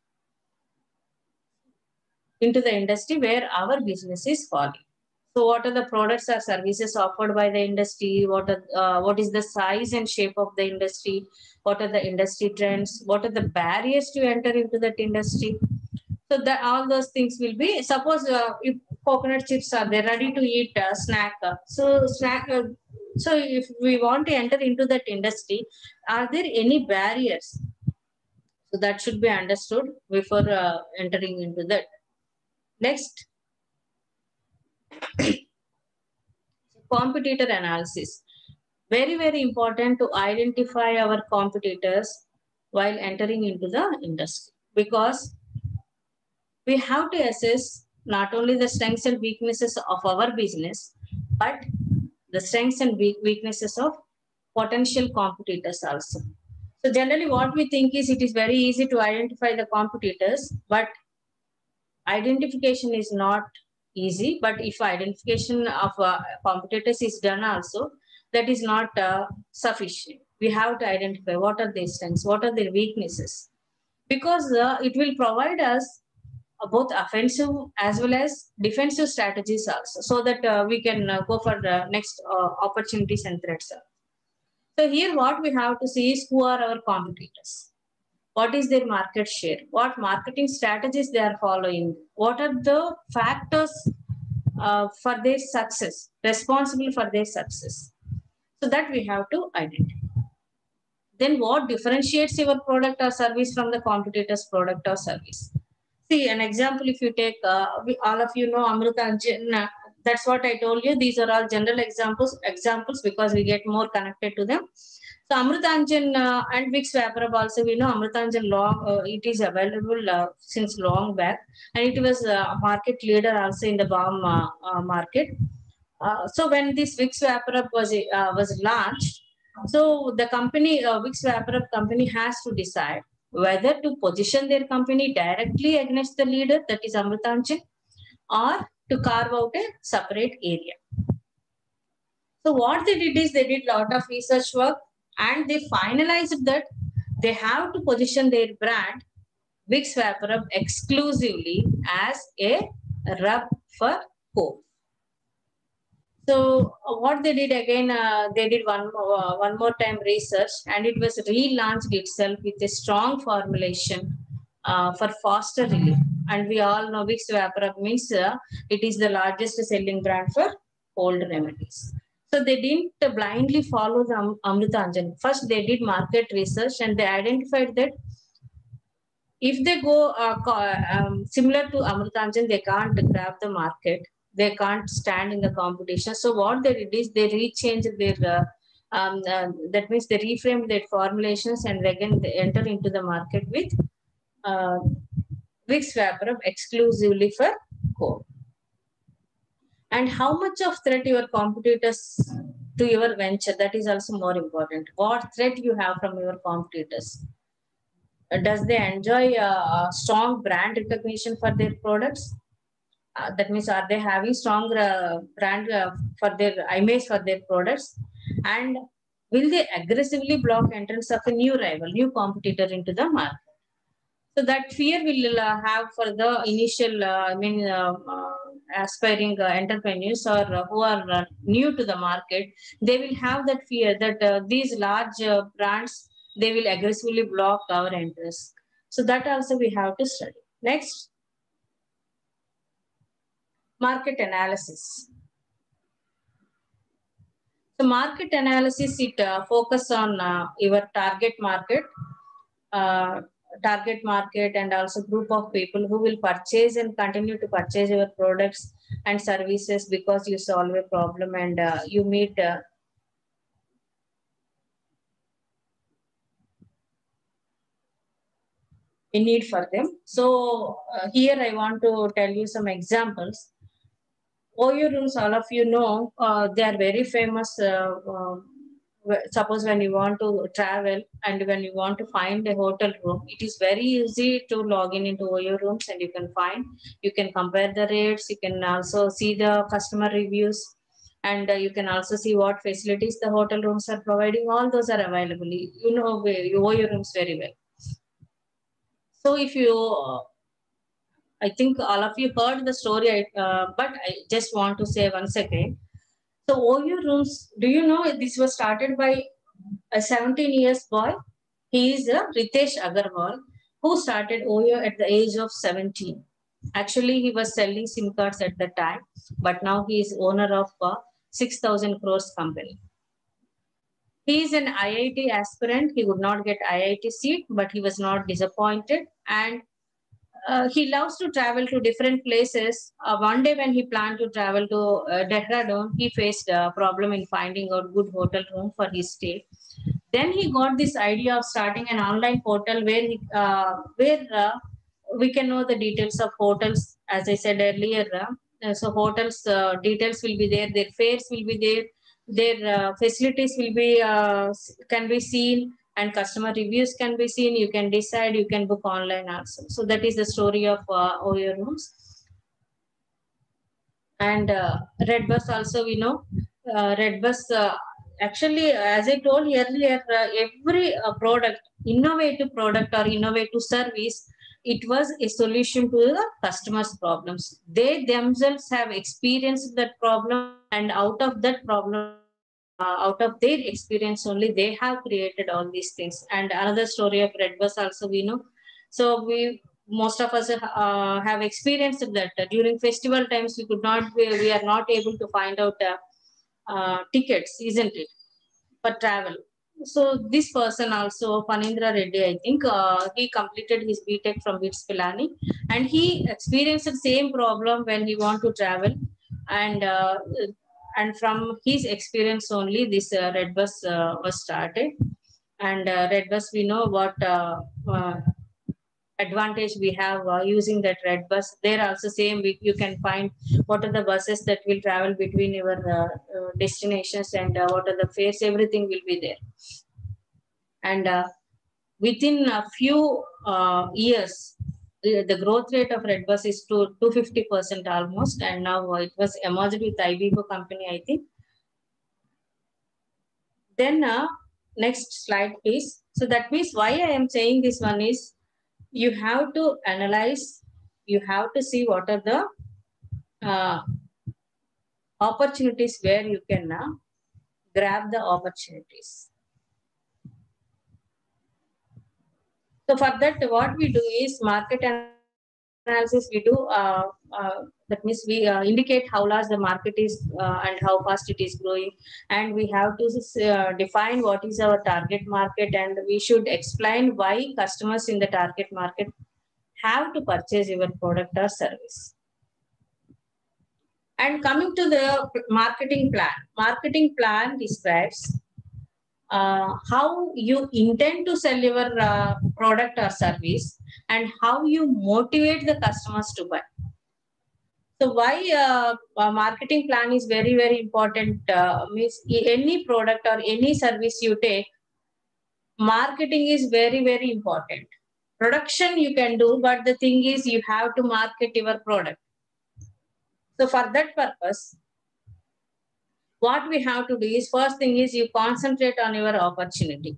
into the industry where our business is falling. So what are the products or services offered by the industry? What are, uh, what is the size and shape of the industry? What are the industry trends? What are the barriers to enter into that industry? So that all those things will be, suppose uh, if coconut chips are there ready to eat uh, snack. Uh, so snack. Uh, so if we want to enter into that industry, are there any barriers? So that should be understood before uh, entering into that. Next. Competitor analysis. Very, very important to identify our competitors while entering into the industry, because we have to assess not only the strengths and weaknesses of our business, but the strengths and weaknesses of potential competitors also. So generally what we think is it is very easy to identify the competitors, but identification is not easy. But if identification of uh, competitors is done also, that is not uh, sufficient. We have to identify what are their strengths, what are their weaknesses, because uh, it will provide us uh, both offensive as well as defensive strategies also, so that uh, we can uh, go for the next uh, opportunities and threats. So here what we have to see is who are our competitors. What is their market share? What marketing strategies they are following? What are the factors uh, for their success, responsible for their success? So that we have to identify. Then what differentiates your product or service from the competitor's product or service? See, an example, if you take, uh, we, all of you know Amrutanjan, uh, that's what I told you. These are all general examples, examples because we get more connected to them. So Amrutanjan uh, and Vicks VapoRub also, we know Amrutanjan long, uh, it is available uh, since long back, and it was a market leader also in the balm uh, uh, market. Uh, so when this Vicks VapoRub was uh, was launched, so the company, uh, Vicks VapoRub company has to decide whether to position their company directly against the leader, that is Amrutanjan, or to carve out a separate area. So what they did is they did a lot of research work, and they finalized that they have to position their brand Vicks VapoRub exclusively as a rub for cold. So uh, what they did again, uh, they did one more, uh, one more time research, and it was relaunched itself with a strong formulation uh, for faster relief. And we all know Vicks VapoRub means uh, it is the largest selling brand for cold remedies. So they didn't blindly follow the Am Amrutanjan. First, they did market research, and they identified that if they go uh, um, similar to Amrutanjan, they can't grab the market. They can't stand in the competition. So what they did is they rechanged their, uh, um, uh, that means they reframed their formulations, and again they enter into the market with uh, Vicks VapoRub exclusively for cold. And how much of threat your competitors to your venture, that is also more important. What threat you have from your competitors? Does they enjoy a strong brand recognition for their products? Uh, that means, are they having strong uh, brand uh, for their image for their products? And will they aggressively block entrance of a new rival, new competitor into the market? So that fear will uh, have for the initial, uh, I mean, uh, uh, aspiring uh, entrepreneurs or uh, who are uh, new to the market. They will have that fear that uh, these large uh, brands, they will aggressively block our entrance. So that also we have to study. Next. Market analysis. So market analysis, it uh, focus on uh, your target market, uh, target market and also group of people who will purchase and continue to purchase your products and services because you solve a problem and uh, you meet uh, a need for them. So uh, here I want to tell you some examples. O U rooms, all of you know, uh, they are very famous uh, uh, suppose when you want to travel and when you want to find a hotel room, it is very easy to log in into O Y O rooms and you can find, you can compare the rates, you can also see the customer reviews, and uh, you can also see what facilities the hotel rooms are providing. All those are available. You know O Y O rooms very well. So if you, uh, I think all of you heard the story, uh, but I just want to say once again. So O Y O rooms, do you know this was started by a seventeen years boy? He is a Ritesh Agarwal, who started O Y O at the age of seventeen. Actually, he was selling SIM cards at the time, but now he is owner of a six thousand crores company. He is an I I T aspirant. He would not get I I T seat, but he was not disappointed. And Uh, he loves to travel to different places. Uh, one day when he planned to travel to uh, Dehradun, he faced a problem in finding a good hotel room for his stay. Then he got this idea of starting an online portal where he, uh, where uh, we can know the details of hotels. As I said earlier, uh, so hotels uh, details will be there, their fares will be there, their uh, facilities will be uh, can be seen, and customer reviews can be seen. You can decide, you can book online also. So that is the story of uh, O Y O rooms. And uh, Redbus also, we know, uh, Redbus, uh, actually, as I told earlier, uh, every uh, product, innovative product or innovative service, it was a solution to the customer's problems. They themselves have experienced that problem, and out of that problem, Uh, out of their experience only, they have created all these things. And another story of Redbus also we know. So we, most of us uh, have experienced that uh, during festival times we could not be, we are not able to find out uh, uh, tickets, isn't it, for travel. So this person also, Panindra Reddy, I think uh, he completed his B Tech from BITS Pilani, and he experienced the same problem when he want to travel. And uh, and from his experience only, this uh, Redbus uh, was started. And uh, Redbus, we know what uh, uh, advantage we have uh, using that Redbus. There also same, we, you can find what are the buses that will travel between your uh, uh, destinations, and uh, what are the fares, everything will be there. And uh, within a few uh, years, the growth rate of Redbus is to two hundred fifty percent almost, and now it was emerged with I B I B O company, I think. Then uh, next slide, please. So that means why I am saying this one is, you have to analyze, you have to see what are the uh, opportunities where you can uh, grab the opportunities. So for that, what we do is market analysis. We do uh, uh, that means we uh, indicate how large the market is uh, and how fast it is growing, and we have to uh, define what is our target market, and we should explain why customers in the target market have to purchase your product or service. And coming to the marketing plan, marketing plan describes Uh, how you intend to sell your uh, product or service, and how you motivate the customers to buy. So why uh, a marketing plan is very, very important. Uh, means any product or any service you take, marketing is very, very important. Production you can do, but the thing is you have to market your product. So for that purpose, what we have to do is, first thing is you concentrate on your opportunity.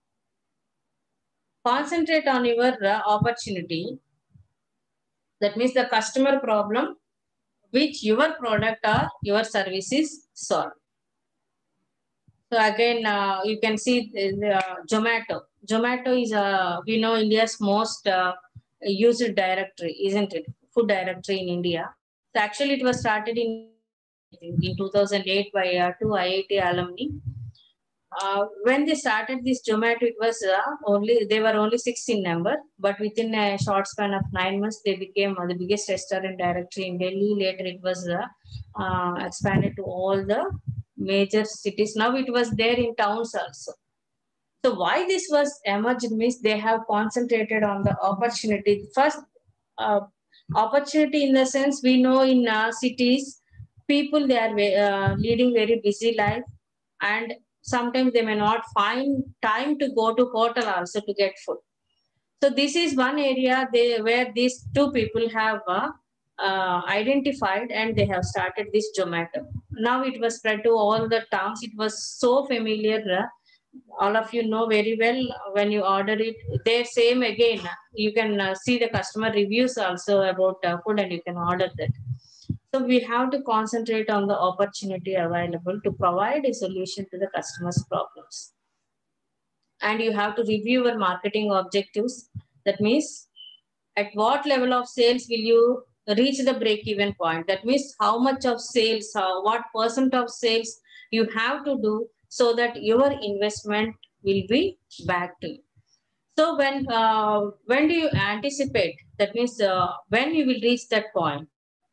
Concentrate on your uh, opportunity. That means the customer problem which your product or your service is solve. So again, uh, you can see the, the uh, Zomato. Zomato is uh, we know India's most uh, used directory, isn't it? Food directory in India. So actually, it was started in in two thousand eight by uh, two I I T alumni. Uh, when they started this Zomato, it was uh, only, they were only six in number, but within a short span of nine months, they became uh, the biggest restaurant directory in Delhi. Later, it was uh, uh, expanded to all the major cities. Now it was there in towns also. So why this was emerged means they have concentrated on the opportunity. First, uh, opportunity in the sense, we know in uh, cities, people, they are uh, leading very busy life, and sometimes they may not find time to go to hotel also to get food. So this is one area they, where these two people have uh, uh, identified, and they have started this Zomato. Now it was spread to all the towns. It was so familiar. Uh, all of you know very well, when you order it, they same again. You can uh, see the customer reviews also about uh, food, and you can order that. So we have to concentrate on the opportunity available to provide a solution to the customer's problems. And you have to review your marketing objectives. That means at what level of sales will you reach the break-even point? That means how much of sales, how, what percent of sales you have to do so that your investment will be back to you. So when uh, when do you anticipate? That means uh, when you will reach that point.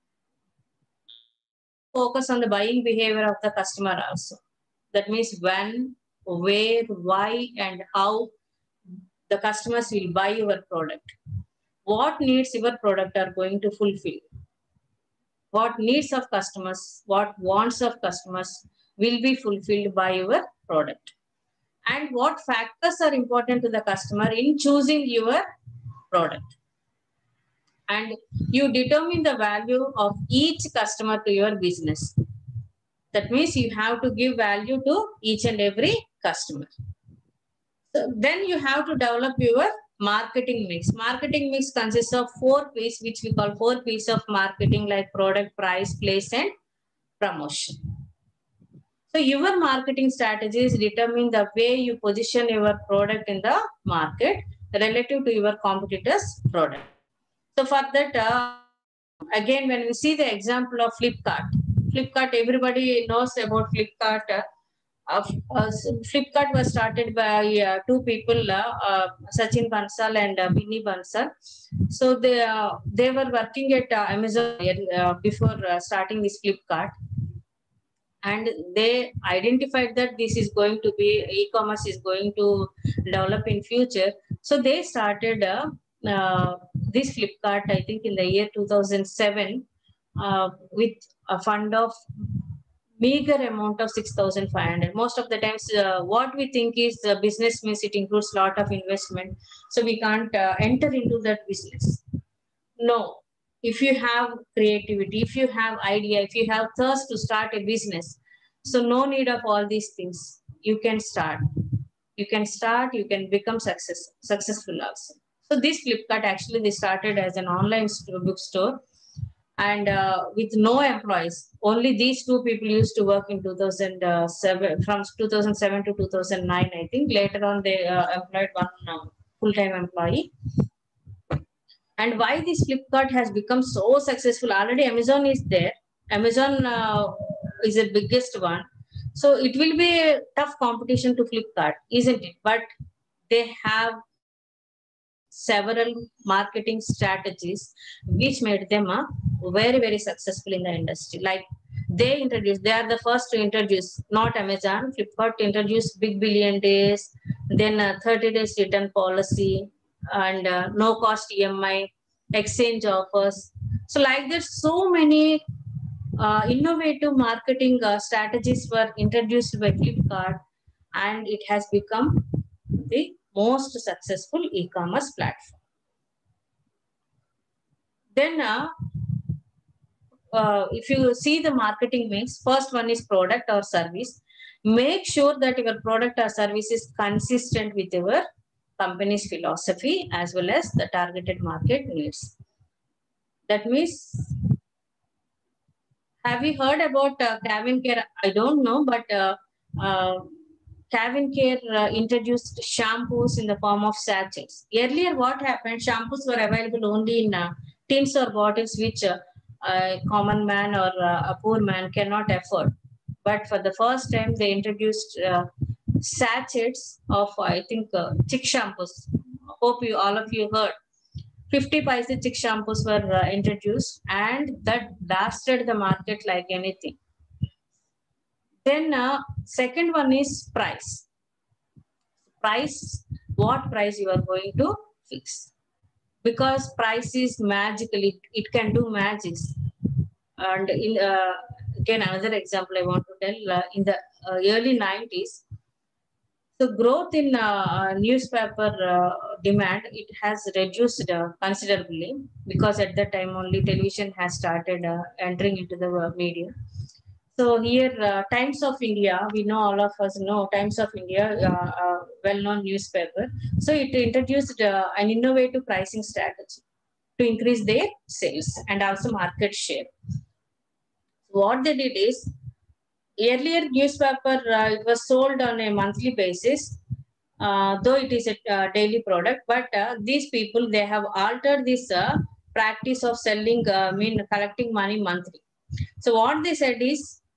Focus on the buying behavior of the customer also. That means when, where, why, and how the customers will buy your product. What needs your product are going to fulfill. What needs of customers, what wants of customers will be fulfilled by your product. And what factors are important to the customer in choosing your product. And you determine the value of each customer to your business. That means you have to give value to each and every customer. So then you have to develop your marketing mix. Marketing mix consists of four P's, which we call four P's of marketing, like product, price, place, and promotion. So your marketing strategies determine the way you position your product in the market relative to your competitors' product. So for that, uh, again, when we see the example of Flipkart, Flipkart, everybody knows about Flipkart. Uh, uh, uh, Flipkart was started by uh, two people, uh, uh, Sachin Bansal and uh, Binny Bansal. So they uh, they were working at uh, Amazon uh, before uh, starting this Flipkart, and they identified that this is going to be e-commerce is going to develop in future. So they started uh, uh, this Flipkart, I think, in the year two thousand seven uh, with a fund of meager amount of six thousand five hundred. Most of the times, uh, what we think is uh, business means it includes a lot of investment, so we can't uh, enter into that business. No, if you have creativity, if you have idea, if you have thirst to start a business, so no need of all these things. You can start. You can start. You can become success successful also. So this Flipkart, actually they started as an online bookstore. And uh, with no employees, only these two people used to work in two thousand seven, from two thousand seven to two thousand nine, I think. Later on, they uh, employed one uh, full-time employee. And why this Flipkart has become so successful? Already Amazon is there. Amazon uh, is the biggest one. So it will be a tough competition to Flipkart, isn't it? But they have several marketing strategies which made them uh, very, very successful in the industry. Like they introduced, they are the first to introduce, not Amazon, Flipkart introduced Big Billion Days, then uh, thirty days return policy, and uh, no cost E M I, exchange offers. So like there's so many uh, innovative marketing uh, strategies were introduced by Flipkart, and it has become the most successful e-commerce platform. Then uh, uh, if you see the marketing mix, first one is product or service. Make sure that your product or service is consistent with your company's philosophy as well as the targeted market needs. That means, have you heard about uh, Kavin Care? I don't know, but uh, uh, Kavin Care uh, introduced shampoos in the form of sachets. Earlier, what happened? Shampoos were available only in uh, tins or bottles, which uh, a common man or uh, a poor man cannot afford. But for the first time, they introduced uh, sachets of, I think, uh, chick shampoos. Hope you all of you heard. fifty paise chick shampoos were uh, introduced, and that blasted the market like anything. Then uh, second one is price. Price, what price you are going to fix? Because price is magical, it, it can do magics. And in uh, again, another example I want to tell, uh, in the uh, early nineties, So growth in uh, newspaper uh, demand, it has reduced uh, considerably, because at that time only television has started uh, entering into the uh, media. So here, uh, Times of India, we know, all of us know Times of India, uh, uh, well-known newspaper. So it introduced uh, an innovative pricing strategy to increase their sales and also market share. What they did is, earlier newspaper, uh, it was sold on a monthly basis, uh, though it is a uh, daily product. But uh, these people, they have altered this uh, practice of selling, uh, mean collecting money monthly. So what they said is,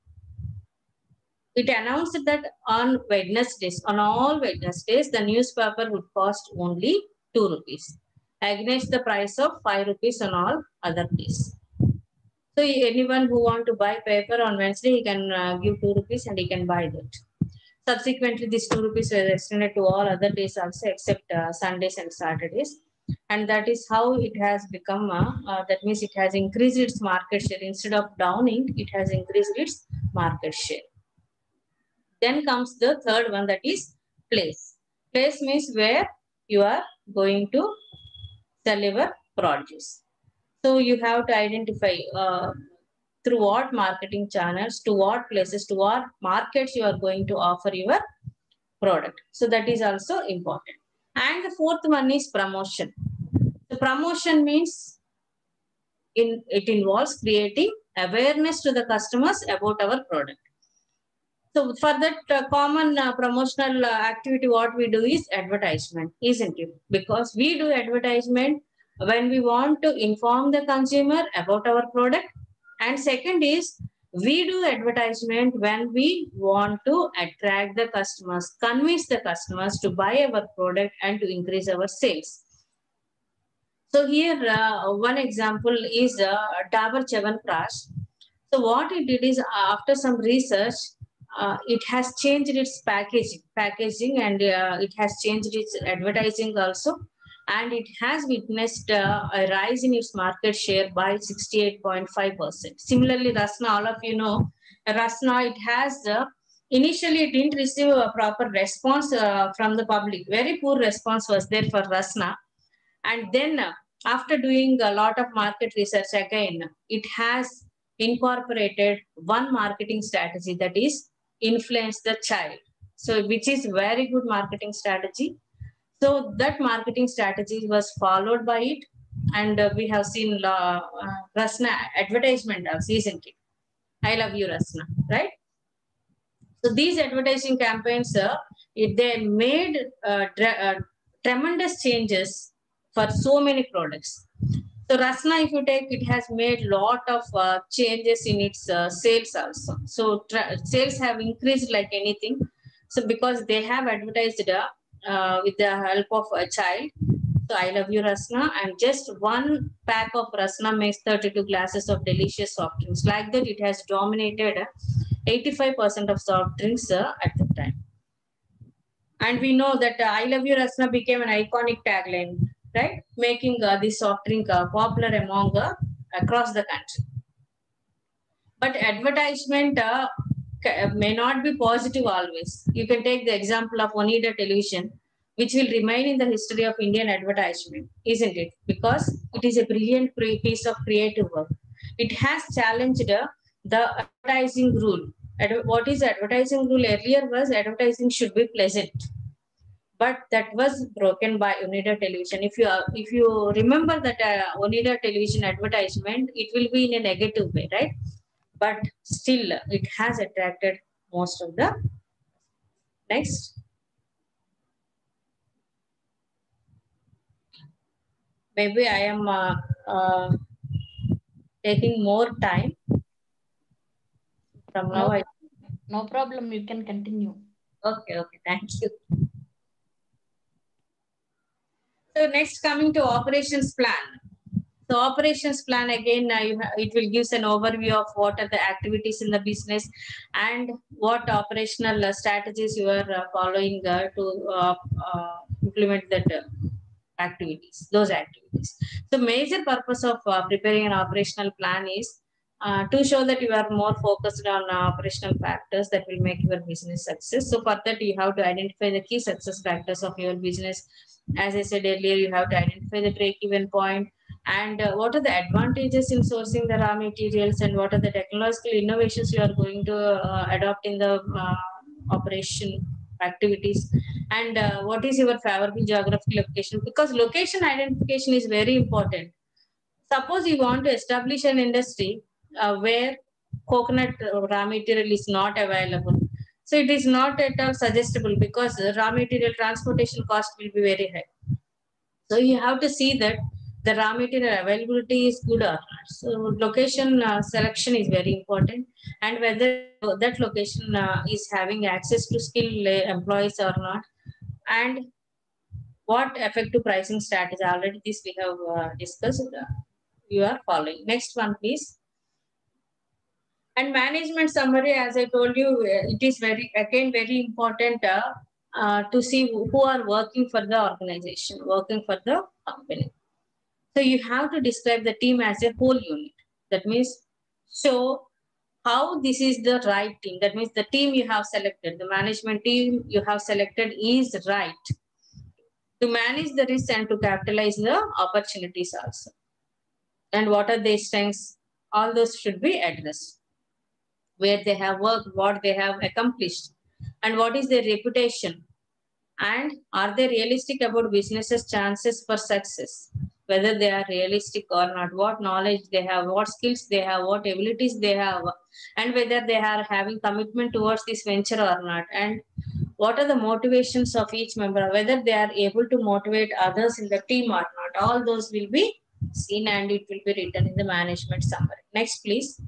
it announced that on Wednesdays, on all Wednesdays, the newspaper would cost only two rupees against the price of five rupees on all other days. So anyone who want to buy paper on Wednesday, he can uh, give two rupees and he can buy that. Subsequently, these two rupees were extended to all other days also, except uh, Sundays and Saturdays. And that is how it has become, uh, uh, that means it has increased its market share. Instead of downing, it has increased its market share. Then comes the third one, that is place. Place means where you are going to sell your produce. So you have to identify uh, through what marketing channels, to what places, to what markets you are going to offer your product. So that is also important. And the fourth one is promotion. The promotion means in it involves creating awareness to the customers about our product. So for that uh, common uh, promotional uh, activity, what we do is advertisement, isn't it? Because we do advertisement when we want to inform the consumer about our product. And second is, we do advertisement when we want to attract the customers, convince the customers to buy our product and to increase our sales. So here, uh, one example is uh, Dabur Chyawanprash. So what it did is, uh, after some research, uh, it has changed its packaging, packaging, and uh, it has changed its advertising also, and it has witnessed uh, a rise in its market share by sixty-eight point five percent. Similarly, Rasna, all of you know, Rasna, it has uh, initially it didn't receive a proper response uh, from the public. Very poor response was there for Rasna, and then uh, after doing a lot of market research again, it has incorporated one marketing strategy, that is influence the child. So which is very good marketing strategy. So that marketing strategy was followed by it, and uh, we have seen uh, uh, Rasna advertisement also, isn't it? I love you, Rasna, right? So these advertising campaigns, uh, it, they made uh, uh, tremendous changes for so many products. So Rasna, if you take, it has made lot of uh, changes in its uh, sales also. So sales have increased like anything. So because they have advertised uh, uh, with the help of a child. So I love you, Rasna, and just one pack of Rasna makes thirty-two glasses of delicious soft drinks. Like that, it has dominated eighty-five percent of soft drinks uh, at the time. And we know that uh, I love you, Rasna became an iconic tagline, right? Making uh, this soft drink uh, popular among uh, across the country. But advertisement uh, may not be positive always. You can take the example of Oneida Television, which will remain in the history of Indian advertisement, isn't it? Because it is a brilliant piece of creative work. It has challenged uh, the advertising rule. Ad- what is advertising rule? Earlier was advertising should be pleasant, but that was broken by Oneida Television. If you uh, if you remember that uh, Oneida Television advertisement, it will be in a negative way, right? But still, it has attracted most of the. Next. Maybe I am uh, uh, taking more time. From no, now, I... no problem. You can continue. Okay, okay. Thank you. So next, coming to operations plan. So operations plan, again, uh, you it will give an overview of what are the activities in the business and what operational uh, strategies you are uh, following uh, to uh, uh, implement that uh, activities, those activities. So major purpose of uh, preparing an operational plan is uh, to show that you are more focused on uh, operational factors that will make your business success. So for that, you have to identify the key success factors of your business. As I said earlier, you have to identify the break-even point and uh, what are the advantages in sourcing the raw materials and what are the technological innovations you are going to uh, adopt in the uh, operation activities, and uh, what is your favorable geographical location, because location identification is very important. Suppose you want to establish an industry uh, where coconut raw material is not available. So it is not at all suggestible because raw material transportation cost will be very high. So you have to see that the raw material availability is good or not. So location uh, selection is very important, and whether that location uh, is having access to skilled uh, employees or not, and what effective pricing strategy. Already this we have uh, discussed. Uh, you are following. Next one, please. And management summary, as I told you, it is very, again, very important uh, uh, to see who are working for the organization, working for the company. So you have to describe the team as a whole unit. That means show how this is the right team. That means the team you have selected, the management team you have selected is right to manage the risk and to capitalize the opportunities also. And what are their strengths? All those should be addressed. Where they have worked, what they have accomplished, and what is their reputation, and are they realistic about businesses' chances for success, whether they are realistic or not, what knowledge they have, what skills they have, what abilities they have, and whether they are having commitment towards this venture or not, and what are the motivations of each member, whether they are able to motivate others in the team or not. All those will be seen and it will be written in the management summary. Next, please.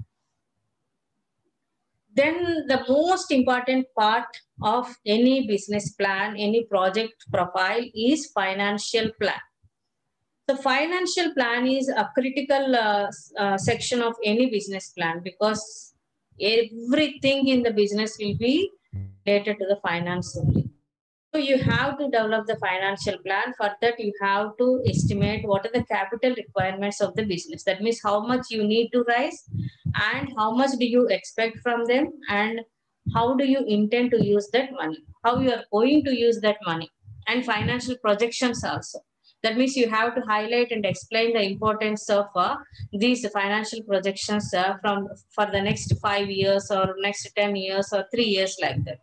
Then the most important part of any business plan, any project profile is financial plan. The financial plan is a critical uh, uh, section of any business plan because everything in the business will be related to the finance only. So you have to develop the financial plan. For that, you have to estimate what are the capital requirements of the business. That means how much you need to raise and how much do you expect from them and how do you intend to use that money, how you are going to use that money, and financial projections also. That means you have to highlight and explain the importance of uh, these financial projections uh, from for the next five years or next ten years or three years like that.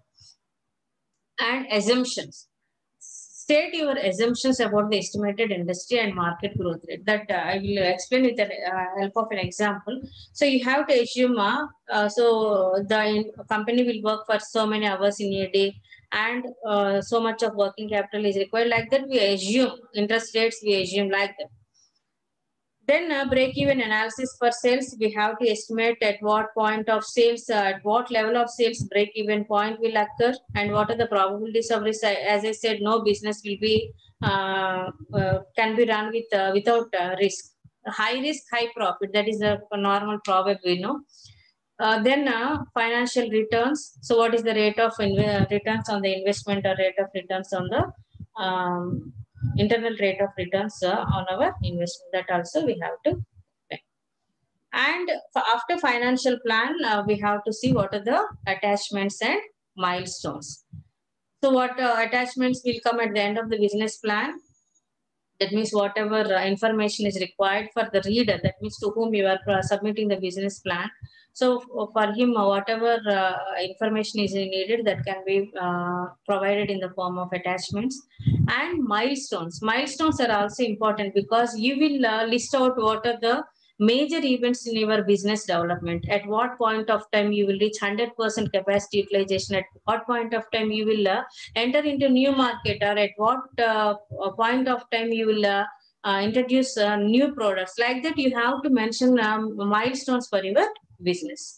And assumptions. State your assumptions about the estimated industry and market growth rate. That uh, I will explain with the uh, help of an example. So you have to assume, uh, uh, so the company will work for so many hours in a day and uh, so much of working capital is required. Like that, we assume interest rates, we assume like that. Then uh, break-even analysis for sales, we have to estimate at what point of sales, uh, at what level of sales break-even point will occur, and what are the probabilities of risk. As I said, no business will be uh, uh, can be run with uh, without uh, risk. High risk, high profit. That is a normal proverb we know. Uh, then uh, financial returns. So what is the rate of returns on the investment or rate of returns on the um, internal rate of returns uh, on our investment? That also we have to pay. And after financial plan, uh, we have to see what are the attachments and milestones. So what uh, attachments will come at the end of the business plan? That means whatever uh, information is required for the reader, that means to whom you are uh, submitting the business plan. So for him, uh, whatever uh, information is needed, that can be uh, provided in the form of attachments. And milestones. Milestones are also important because you will uh, list out what are the major events in your business development. At what point of time you will reach one hundred percent capacity utilization, at what point of time you will uh, enter into new market, or at what uh, point of time you will uh, uh, introduce uh, new products. Like that, you have to mention um, milestones for your business.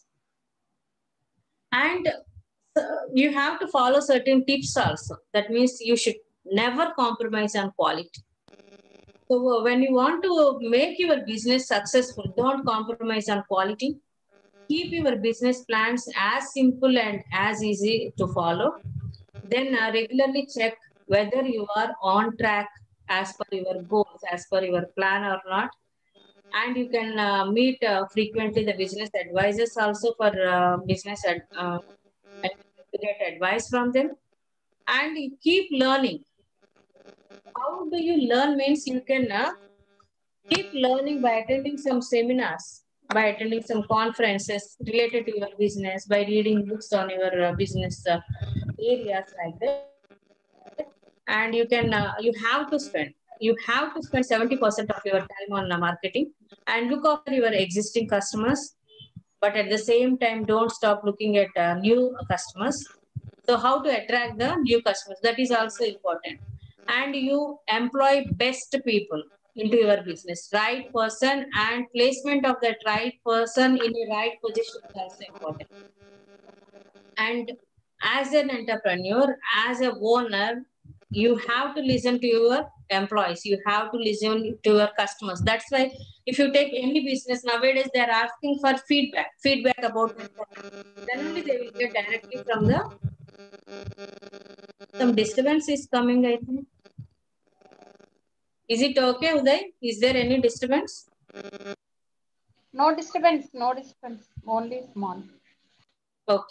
And uh, you have to follow certain tips also. That means you should never compromise on quality. So when you want to make your business successful, don't compromise on quality. Keep your business plans as simple and as easy to follow. Then uh, regularly check whether you are on track as per your goals, as per your plan or not. And you can uh, meet uh, frequently the business advisors also for uh, business ad, uh, to get advice from them. And you keep learning. How do you learn means you can uh, keep learning by attending some seminars, by attending some conferences related to your business, by reading books on your uh, business uh, areas like that. And you can, uh, you have to spend, you have to spend seventy percent of your time on uh, marketing and look after your existing customers. But at the same time, don't stop looking at uh, new customers. So how to attract the new customers, that is also important. And you employ best people into your business, right person, and placement of that right person in the right position is also important. And as an entrepreneur, as a owner, you have to listen to your employees, you have to listen to your customers. That's why if you take any business nowadays, they're asking for feedback, feedback about their product. Then only they will get directly from the, some disturbance is coming, I think. Is it okay, Uday? Is there any disturbance? No disturbance, no disturbance, only small. Okay.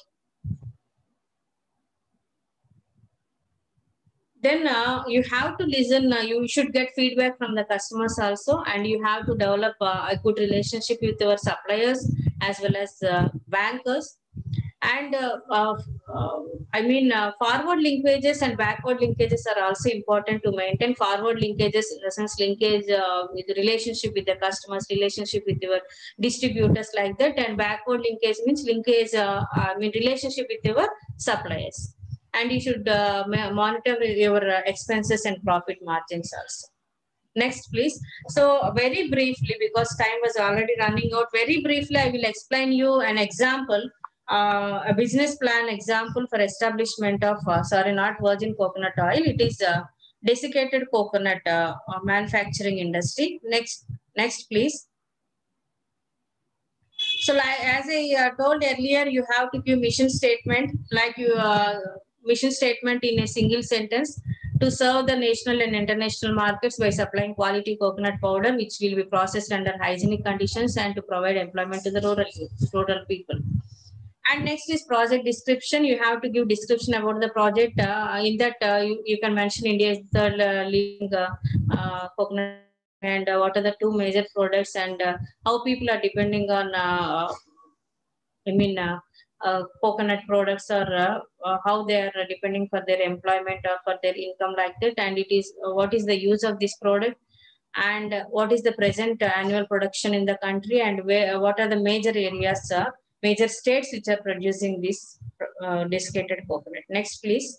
Then uh, you have to listen, uh, you should get feedback from the customers also, and you have to develop uh, a good relationship with your suppliers as well as uh, bankers. And uh, uh, uh, I mean, uh, forward linkages and backward linkages are also important to maintain. Forward linkages, in the sense, linkage uh, with the relationship with the customers, relationship with your distributors, like that. And backward linkage means linkage, uh, I mean, relationship with your suppliers. And you should uh, monitor your uh, expenses and profit margins also. Next, please. So very briefly, because time was already running out, very briefly, I will explain you an example, uh, a business plan example for establishment of, uh, sorry, not virgin coconut oil. It is uh, desiccated coconut uh, uh, manufacturing industry. Next, next, please. So like, as I uh, told earlier, you have to give mission statement, like you uh, mission statement in a single sentence, to serve the national and international markets by supplying quality coconut powder, which will be processed under hygienic conditions, and to provide employment to the rural, rural people. And next is project description. You have to give description about the project. Uh, in that, uh, you, you can mention India is the uh, leading uh, uh, coconut, and uh, what are the two major products, and uh, how people are depending on, uh, I mean, uh, uh, coconut products, or uh, uh, how they are depending for their employment or for their income, like that. And it is uh, what is the use of this product, and uh, what is the present uh, annual production in the country, and where uh, what are the major areas, uh, major states which are producing this uh, desiccated coconut. Next, please.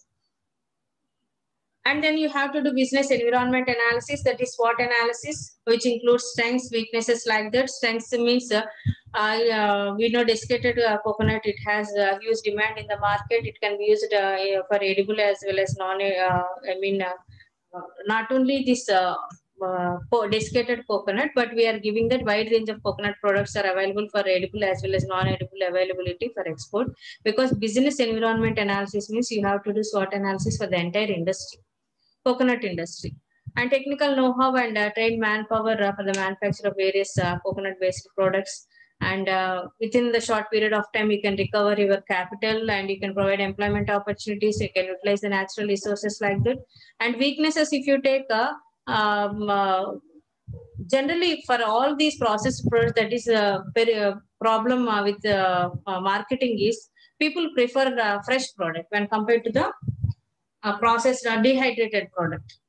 And then you have to do business environment analysis, that is SWOT analysis, which includes strengths, weaknesses, like that. Strengths means uh, uh, we know desiccated uh, coconut, it has uh, huge demand in the market. It can be used uh, for edible as well as non, uh, I mean, uh, uh, not only this uh, uh, desiccated coconut, but we are giving that wide range of coconut products are available for edible as well as non-edible availability for export. Because business environment analysis means you have to do SWOT analysis for the entire industry, coconut industry. And technical know-how and uh, trained manpower uh, for the manufacture of various uh, coconut-based products. And uh, within the short period of time, you can recover your capital, and you can provide employment opportunities. You can utilize the natural resources, like that. And weaknesses, if you take a um, uh, generally for all these processed products, that is a very uh, problem uh, with uh, uh, marketing is people prefer uh, fresh product when compared to the uh, processed uh, dehydrated product.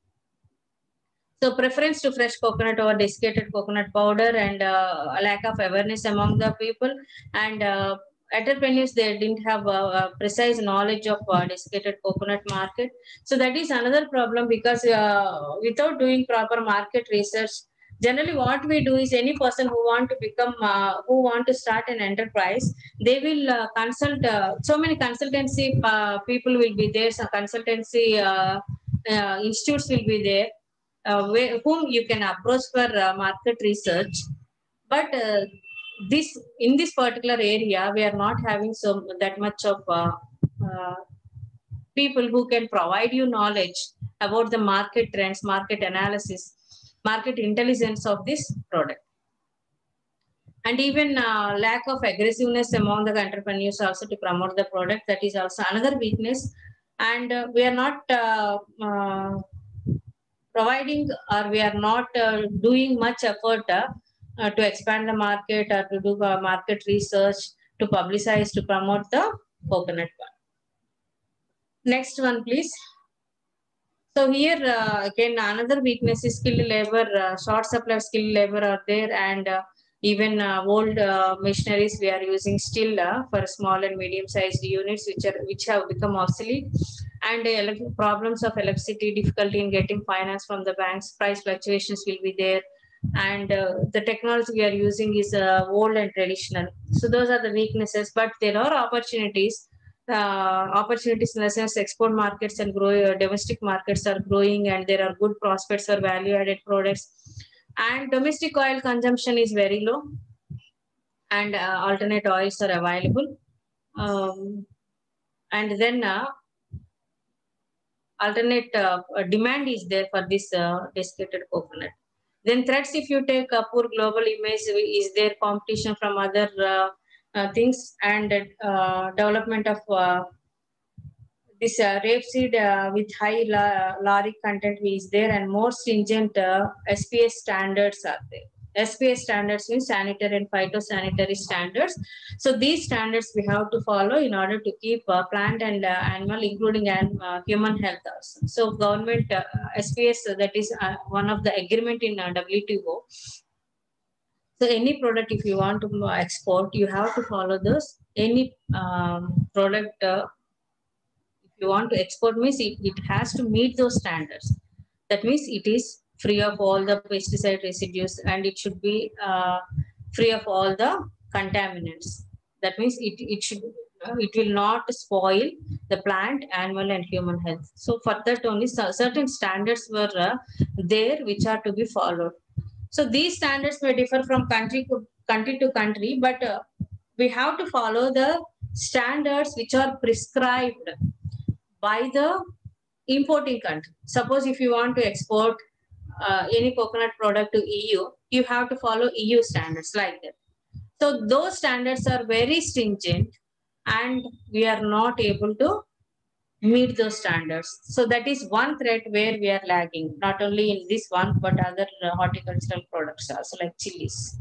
So preference to fresh coconut over desiccated coconut powder, and uh, a lack of awareness among the people, and uh, entrepreneurs, they didn't have a, a precise knowledge of uh, desiccated coconut market. So that is another problem, because uh, without doing proper market research, generally what we do is, any person who want to become uh, who want to start an enterprise, they will uh, consult uh, so many consultancy uh, people will be there, some consultancy uh, uh, institutes will be there, uh, where, whom you can approach for uh, market research. But uh, this in this particular area, we are not having so that much of uh, uh, people who can provide you knowledge about the market trends, market analysis, market intelligence of this product. And even uh, lack of aggressiveness among the entrepreneurs also to promote the product, that is also another weakness. And uh, we are not uh, uh, providing, or we are not uh, doing much effort uh, uh, to expand the market or to do uh, market research, to publicize, to promote the coconut one. Next one, please. So here uh, again another weakness is skilled labor. Uh, short supply of skilled labor are there, and uh, even uh, old uh, machineries we are using still uh, for small and medium sized units, which are which have become obsolete. And uh, problems of electricity, difficulty in getting finance from the banks, price fluctuations will be there, and uh, the technology we are using is uh, old and traditional. So those are the weaknesses, but there are opportunities. Uh, opportunities in the sense export markets and grow, uh, domestic markets are growing, and there are good prospects for value added products, and domestic oil consumption is very low, and uh, alternate oils are available. Um, and then uh, alternate uh, demand is there for this uh, desiccated coconut. Then threats, if you take a poor global image, is there competition from other uh, uh, things, and uh, development of uh, this uh, rapeseed uh, with high la- lauric content is there, and more stringent uh, S P S standards are there. S P S standards means sanitary and phytosanitary standards. So these standards we have to follow in order to keep uh, plant and uh, animal, including uh, human health also. So government uh, S P S, uh, that is uh, one of the agreement in uh, W T O. So any product, if you want to export, you have to follow those. Any um, product, uh, if you want to export, means it, it has to meet those standards. That means it is free of all the pesticide residues, and it should be uh, free of all the contaminants. That means it, it should uh, it will not spoil the plant, animal, and human health. So for that only certain standards were uh, there which are to be followed. So these standards may differ from country to country to country, but uh, we have to follow the standards which are prescribed by the importing country. Suppose if you want to export uh, any coconut product to E U, you have to follow E U standards like that. So those standards are very stringent, and we are not able to meet those standards. So that is one threat where we are lagging, not only in this one, but other uh, horticultural products also, like chilies.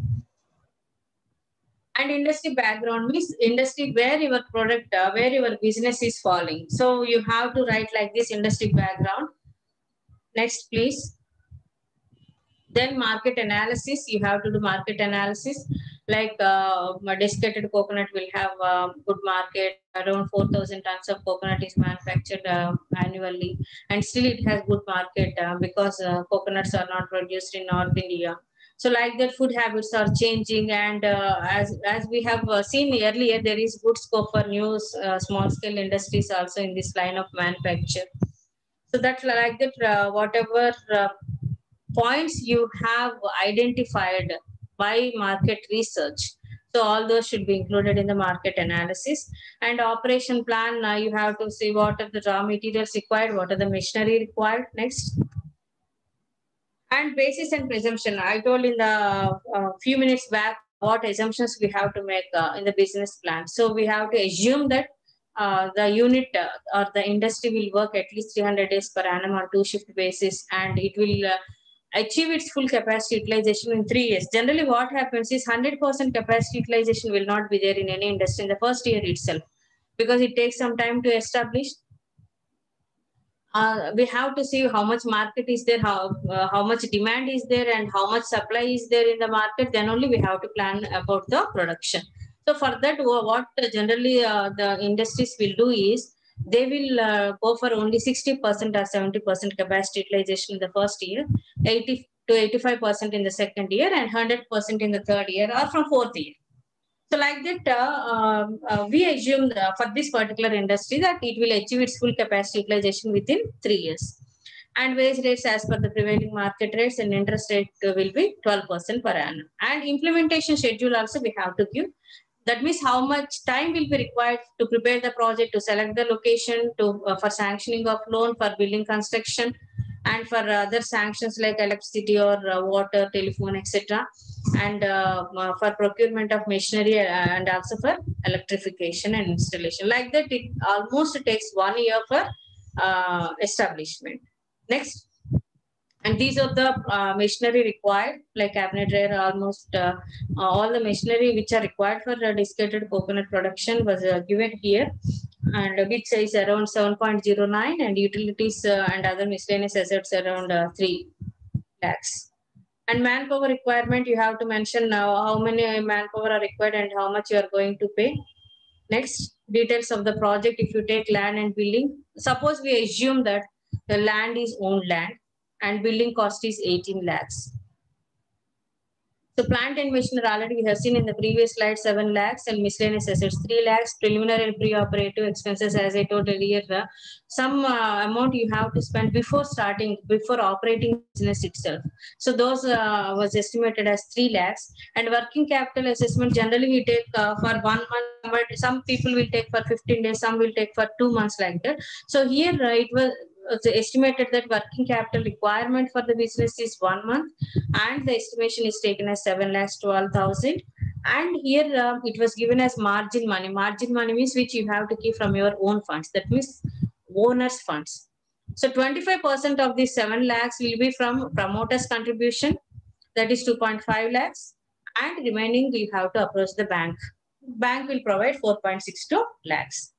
And industry background means industry where your product, uh, where your business is falling. So you have to write like this, industry background. Next, please. Then market analysis, you have to do market analysis. Like uh, desiccated coconut will have a good market. Around four thousand tons of coconut is manufactured uh, annually, and still it has good market uh, because uh, coconuts are not produced in North India. So like that, food habits are changing, and uh, as as we have uh, seen earlier, there is good scope for new uh, small scale industries also in this line of manufacture. So that like that, uh, whatever uh, points you have identified by market research, so all those should be included in the market analysis. And operation plan, now you have to see what are the raw materials required, what are the machinery required. Next. And basis and presumption, I told in the uh, few minutes back what assumptions we have to make uh, in the business plan. So we have to assume that uh, the unit uh, or the industry will work at least three hundred days per annum on two shift basis, and it will uh, achieve its full capacity utilization in three years. Generally, what happens is one hundred percent capacity utilization will not be there in any industry in the first year itself, because it takes some time to establish. Uh, we have to see how much market is there, how uh, how much demand is there, and how much supply is there in the market. Then only we have to plan about the production. So for that, what generally uh, the industries will do is they will uh, go for only sixty percent or seventy percent capacity utilization in the first year, eighty to eighty-five percent in the second year, and one hundred percent in the third year or from fourth year. So like that, uh, uh, we assume the, for this particular industry that it will achieve its full capacity utilization within three years. And wage rates as per the prevailing market rates, and interest rate will be twelve percent per annum. And implementation schedule also we have to give. That means how much time will be required to prepare the project, to select the location, to uh, for sanctioning of loan, for building construction, and for other sanctions like electricity or uh, water, telephone, et cetera. and uh, for procurement of machinery and also for electrification and installation. Like that, it almost takes one year for uh, establishment. Next. And these are the uh, machinery required, like cabinet dryer, almost uh, uh, all the machinery which are required for uh, desiccated coconut production was uh, given here, and which is around seven point zero nine, and utilities uh, and other miscellaneous assets around uh, three lakhs. And manpower requirement, you have to mention now how many manpower are required and how much you are going to pay. Next, details of the project. If you take land and building, suppose we assume that the land is owned land and building cost is eighteen lakhs. So plant and machinery already we have seen in the previous slide seven lakhs, and miscellaneous assets three lakhs. Preliminary and pre-operative expenses, as I told earlier, uh, some uh, amount you have to spend before starting, before operating business itself. So those uh, was estimated as three lakhs. And working capital assessment, generally we take uh, for one month, but some people will take for fifteen days, some will take for two months like that. So here uh, it was estimated that working capital requirement for the business is one month, and the estimation is taken as seven lakhs twelve thousand. And here uh, it was given as margin money. Margin money means which you have to keep from your own funds. That means owner's funds. So twenty-five percent of these seven lakhs will be from promoters' contribution, that is two point five lakhs, and remaining you have to approach the bank. Bank will provide four point six two lakhs.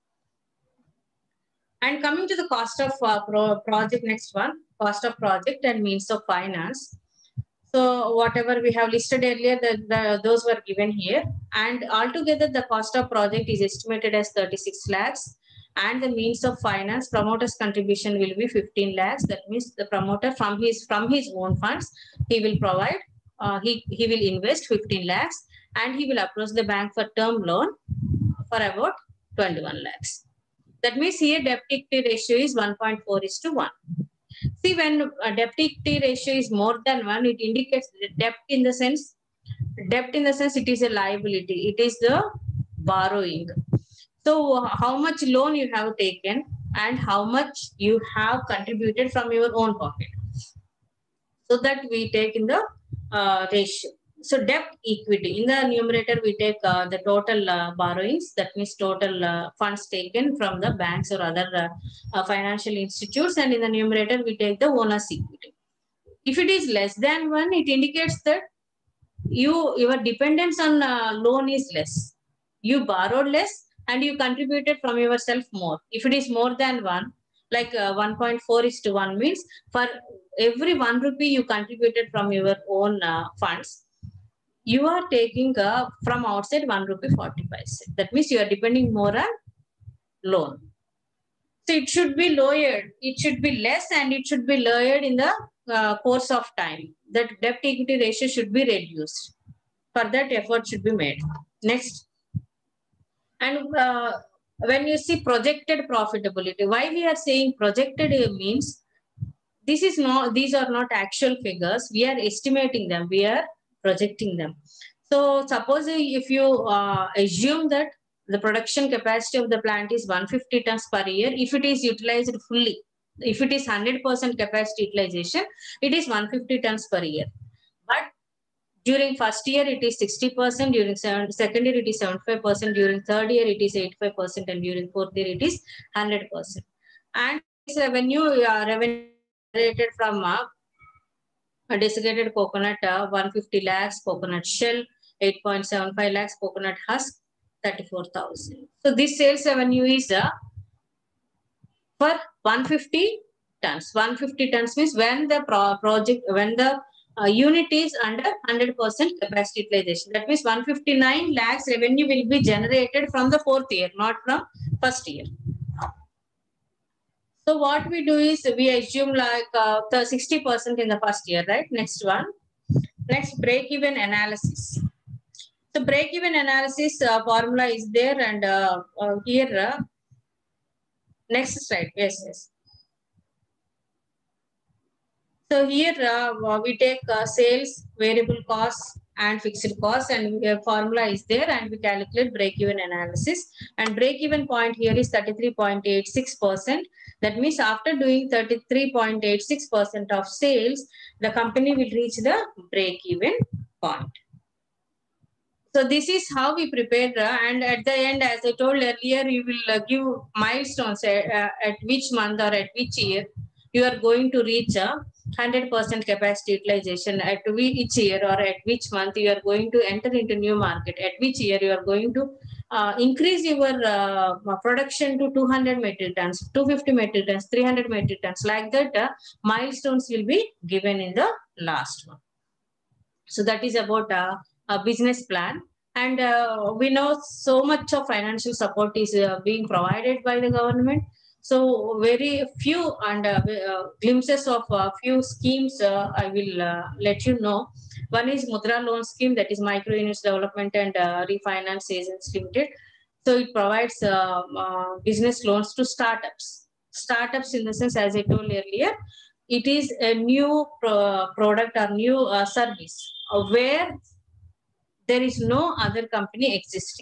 And coming to the cost of uh, pro project, next one, cost of project and means of finance. So whatever we have listed earlier, the, the, those were given here. And altogether, the cost of project is estimated as thirty-six lakhs. And the means of finance, promoter's contribution will be fifteen lakhs. That means the promoter from his from his own funds, he will provide, uh, he, he will invest fifteen lakhs, and he will approach the bank for term loan for about twenty-one lakhs. That means here debt equity ratio is one point four is to one. See, when a debt equity ratio is more than one, it indicates debt in the sense, debt in the sense it is a liability. It is the borrowing. So how much loan you have taken and how much you have contributed from your own pocket. So that we take in the uh, ratio. So debt equity, in the numerator we take uh, the total uh, borrowings, that means total uh, funds taken from the banks or other uh, uh, financial institutes, and in the numerator we take the owner's equity. If it is less than one, it indicates that you your dependence on uh, loan is less. You borrowed less and you contributed from yourself more. If it is more than one, like uh, one point four is to one means for every one rupee you contributed from your own uh, funds, you are taking uh, from outside one rupee forty paise. That means you are depending more on loan. So it should be lowered. It should be less and it should be lowered in the uh, course of time. That debt equity ratio should be reduced. For that, effort should be made. Next. And uh, when you see projected profitability, why we are saying projected means this is not, these are not actual figures. We are estimating them. We are projecting them. So suppose if you uh, assume that the production capacity of the plant is one hundred fifty tons per year, if it is utilized fully, if it is one hundred percent capacity utilization, it is one hundred fifty tons per year. But during first year, it is sixty percent, during second year, it is seventy-five percent, during third year, it is eighty-five percent, and during fourth year, it is one hundred percent. And revenue, uh, revenue generated from uh, a desiccated coconut, uh, one hundred fifty lakhs, coconut shell, eight point seven five lakhs, coconut husk, thirty-four thousand. So this sales revenue is uh, for one hundred fifty tons. one hundred fifty tons means when the pro project, when the uh, unit is under one hundred percent capacity utilization. That means one hundred fifty-nine lakhs revenue will be generated from the fourth year, not from first year. So what we do is we assume like uh, the sixty percent in the first year, right? Next one. Next, break-even analysis. So break-even analysis uh, formula is there, and uh, uh, here, uh, next slide. Yes, yes. So here uh, we take uh, sales, variable costs, and fixed costs, and uh, formula is there, and we calculate break-even analysis. And break-even point here is thirty-three point eight six percent. That means after doing thirty-three point eight six percent of sales, the company will reach the break-even point. So this is how we prepare, uh, and at the end, as I told earlier, you will uh, give milestones at, uh, at which month or at which year you are going to reach a one hundred percent capacity utilization, at which year or at which month you are going to enter into new market, at which year you are going to uh, increase your uh, production to two hundred metric tons, two hundred fifty metric tons, three hundred metric tons. Like that, uh, milestones will be given in the last one. So that is about uh, a business plan. And uh, we know so much of financial support is uh, being provided by the government. So very few and uh, uh, glimpses of uh, few schemes uh, I will uh, let you know. One is Mudra Loan Scheme, that is Micro Units Development and uh, Refinance Agents Limited. So it provides uh, uh, business loans to startups. Startups in the sense, as I told earlier, it is a new pro product or new uh, service uh, where there is no other company existing.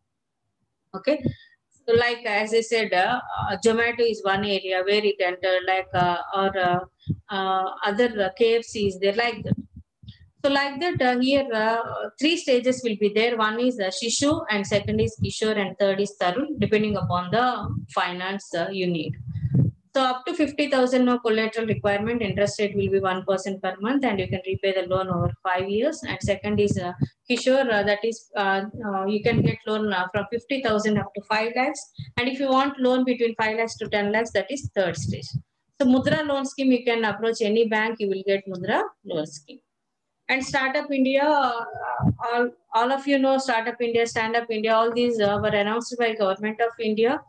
Okay. So like, as I said, uh, uh, Zomato is one area where it entered, like, uh, or uh, uh, other uh, K F C is there, like that. So like that, uh, here uh, three stages will be there. One is uh, Shishu, and second is Kishore, and third is Tarun, depending upon the finance uh, you need. So up to fifty thousand no collateral requirement, interest rate will be one percent per month, and you can repay the loan over five years. And second is uh, Kishore, uh, that is uh, uh, you can get loan uh, from fifty thousand up to five lakhs. And if you want loan between five lakhs to ten lakhs, that is third stage. So Mudra Loan Scheme, you can approach any bank, you will get Mudra Loan Scheme. And Startup India, uh, all, all of you know Startup India, Stand Up India, all these uh, were announced by Government of India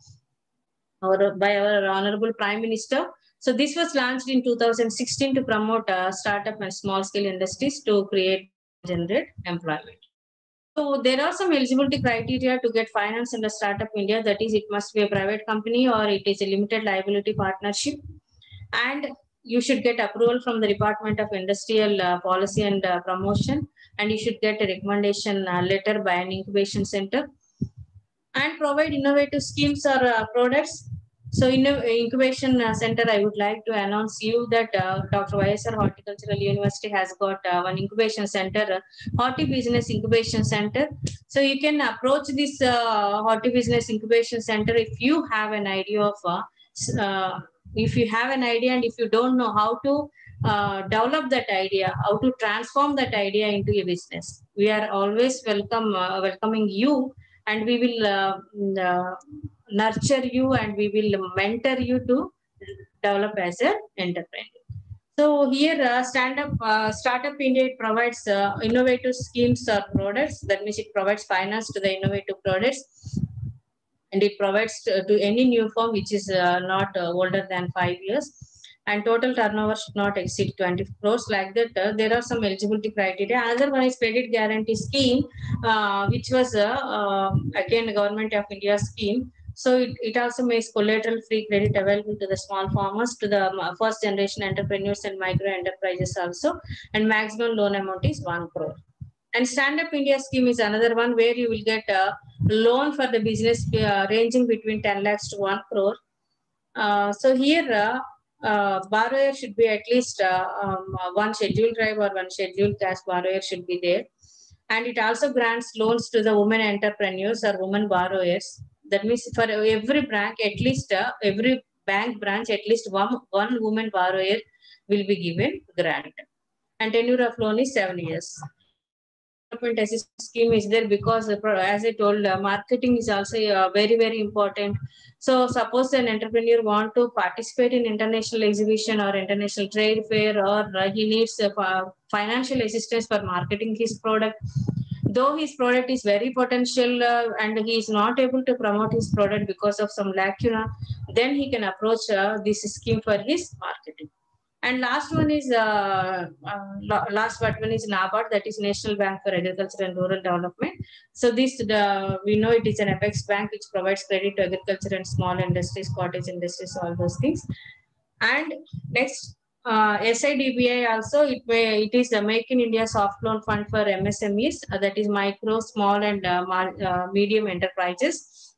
or by our Honorable Prime Minister. So this was launched in two thousand sixteen to promote uh, startup and small scale industries to create, generate employment. So there are some eligibility criteria to get finance under Startup India. That is, it must be a private company or it is a limited liability partnership. And you should get approval from the Department of Industrial uh, Policy and uh, Promotion. And you should get a recommendation uh, letter by an incubation center. And provide innovative schemes or uh, products. So in incubation uh, center, I would like to announce you that uh, Doctor Y S R Horticultural University has got uh, one incubation center, uh, Horti Business Incubation Center. So you can approach this uh, Horti Business Incubation Center if you have an idea of, uh, uh, if you have an idea and if you don't know how to uh, develop that idea, how to transform that idea into a business. We are always welcome, uh, welcoming you. And we will uh, uh, nurture you and we will mentor you to develop as an entrepreneur. So here, uh, stand up, uh, Startup India, it provides uh, innovative schemes or products. That means it provides finance to the innovative products, and it provides to, to any new firm which is uh, not uh, older than five years. And total turnover should not exceed twenty crores. Like that, uh, there are some eligibility criteria. Another one is credit guarantee scheme, uh, which was uh, uh, again Government of India scheme. So it, it also makes collateral free credit available to the small farmers, to the first generation entrepreneurs and micro enterprises also. And maximum loan amount is one crore. And Stand Up India scheme is another one where you will get a loan for the business uh, ranging between ten lakhs to one crore. Uh, so here, uh, Uh, borrower should be at least uh, um, one scheduled tribe or one scheduled caste borrower should be there. And it also grants loans to the women entrepreneurs or women borrowers. That means for every bank, at least uh, every bank branch, at least one, one woman borrower will be given grant. And tenure of loan is seven years. Development assistance scheme is there because, as I told, uh, marketing is also uh, very, very important. So suppose an entrepreneur want to participate in international exhibition or international trade fair, or uh, he needs uh, financial assistance for marketing his product. Though his product is very potential uh, and he is not able to promote his product because of some lacuna, then he can approach uh, this scheme for his marketing. And last one is uh, uh, last but one is NABARD, that is National Bank for Agriculture and Rural Development. So this the we know it is an apex bank which provides credit to agriculture and small industries, cottage industries, all those things. And next, uh, S I D B I also, it may it is the Make in India Soft Loan Fund for M S M Es, uh, that is micro, small, and uh, uh, medium enterprises.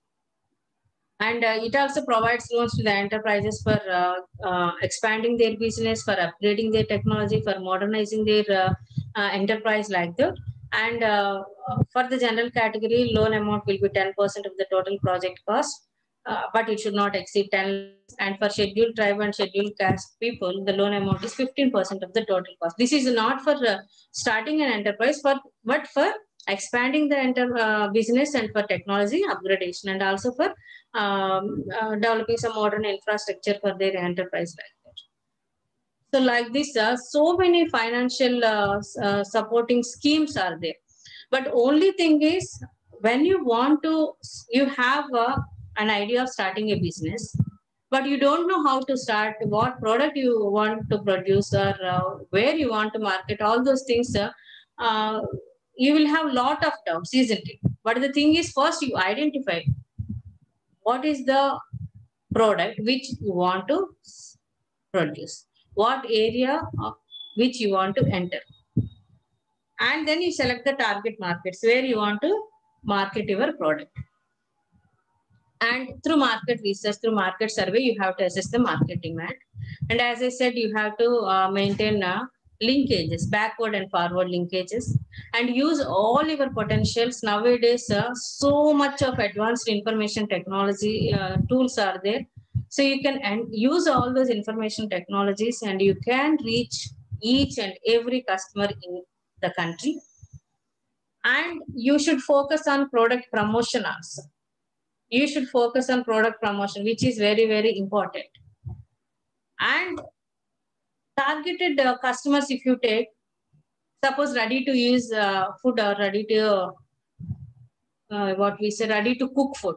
And uh, it also provides loans to the enterprises for uh, uh, expanding their business, for upgrading their technology, for modernizing their uh, uh, enterprise, like that. And uh, for the general category, loan amount will be ten percent of the total project cost, uh, but it should not exceed ten. And for scheduled tribe and scheduled caste people, the loan amount is fifteen percent of the total cost. This is not for uh, starting an enterprise, for but for expanding the enter, uh, business and for technology upgradation, and also for um, uh, developing some modern infrastructure for their enterprise like that. So like this, uh, so many financial uh, uh, supporting schemes are there. But only thing is, when you want to, you have uh, an idea of starting a business, but you don't know how to start, what product you want to produce, or uh, where you want to market, all those things, uh, uh, you will have lot of doubts, isn't it? But the thing is, first you identify what is the product which you want to produce, what area of which you want to enter, and then you select the target markets where you want to market your product. And through market research, through market survey, you have to assess the market demand. And as I said, you have to uh, maintain uh, linkages, backward and forward linkages, and use all your potentials. Nowadays, uh, so much of advanced information technology uh, tools are there. So you can and use all those information technologies, and you can reach each and every customer in the country. And you should focus on product promotion also. You should focus on product promotion, which is very, very important. And targeted uh, customers, if you take, suppose ready to use uh, food or ready to, uh, what we say, ready to cook food.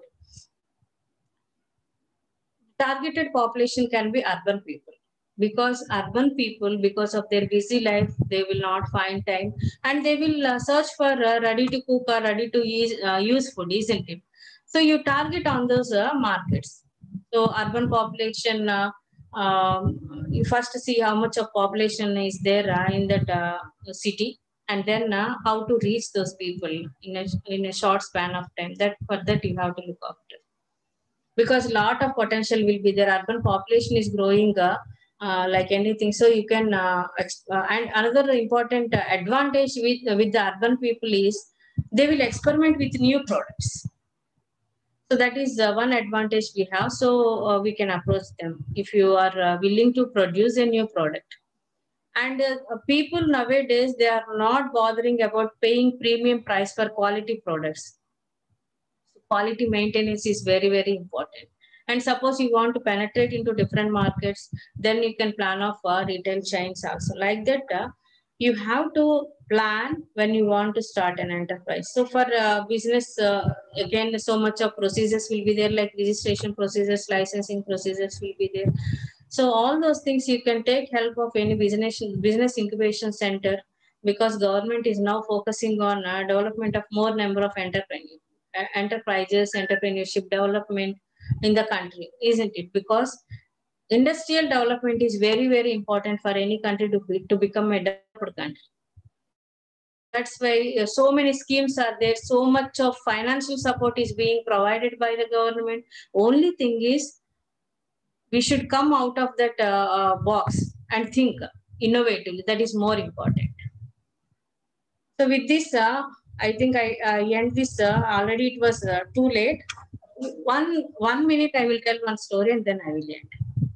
Targeted population can be urban people, because urban people, because of their busy life, they will not find time, and they will uh, search for uh, ready to cook or ready to use, uh, use food, isn't it? So you target on those uh, markets. So urban population, uh, um, you first see how much of population is there uh, in that uh, city, and then uh, how to reach those people in a, in a short span of time. That for that you have to look after, because a lot of potential will be there. Urban population is growing uh, uh, like anything. So you can, uh, uh, and another important uh, advantage with, uh, with the urban people is they will experiment with new products. So that is uh, one advantage we have. So uh, we can approach them if you are uh, willing to produce a new product. And uh, people nowadays, they are not bothering about paying premium price for quality products. Quality maintenance is very, very important. And suppose you want to penetrate into different markets, then you can plan off uh, retail chains also. Like that, uh, you have to plan when you want to start an enterprise. So for uh, business, uh, again, so much of procedures will be there, like registration procedures, licensing procedures will be there. So all those things you can take help of any business business incubation center, because government is now focusing on uh, development of more number of entrepreneurs. Enterprises, entrepreneurship development in the country, isn't it? Because industrial development is very, very important for any country to, be, to become a developed country. That's why uh, so many schemes are there. So much of financial support is being provided by the government. Only thing is, we should come out of that uh, uh, box and think innovatively. That is more important. So with this, uh, I think I uh, end this. Uh, already it was uh, too late. One one minute I will tell one story and then I will end.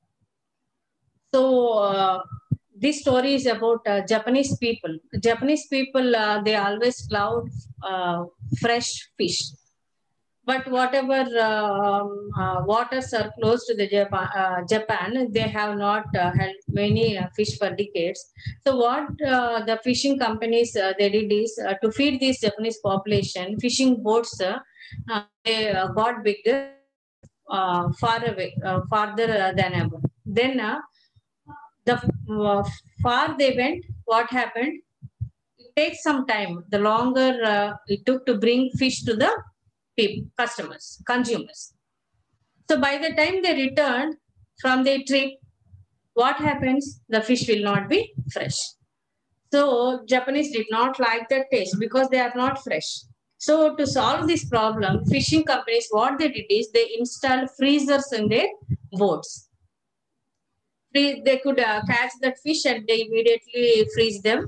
So uh, this story is about uh, Japanese people. Japanese people, uh, they always love uh, fresh fish. But whatever uh, uh, waters are close to the Japan, uh, Japan they have not uh, held many uh, fish for decades. So what uh, the fishing companies uh, they did is uh, to feed this Japanese population, fishing boats uh, uh, they uh, got bigger, uh, far away, uh, farther uh, than ever. Then uh, the uh, far they went, what happened? It takes some time. The longer uh, it took to bring fish to the people, customers, consumers. So by the time they returned from their trip, what happens? The fish will not be fresh. So Japanese did not like that taste because they are not fresh. So to solve this problem, fishing companies, what they did is they installed freezers in their boats. They could uh, catch that fish and they immediately freeze them.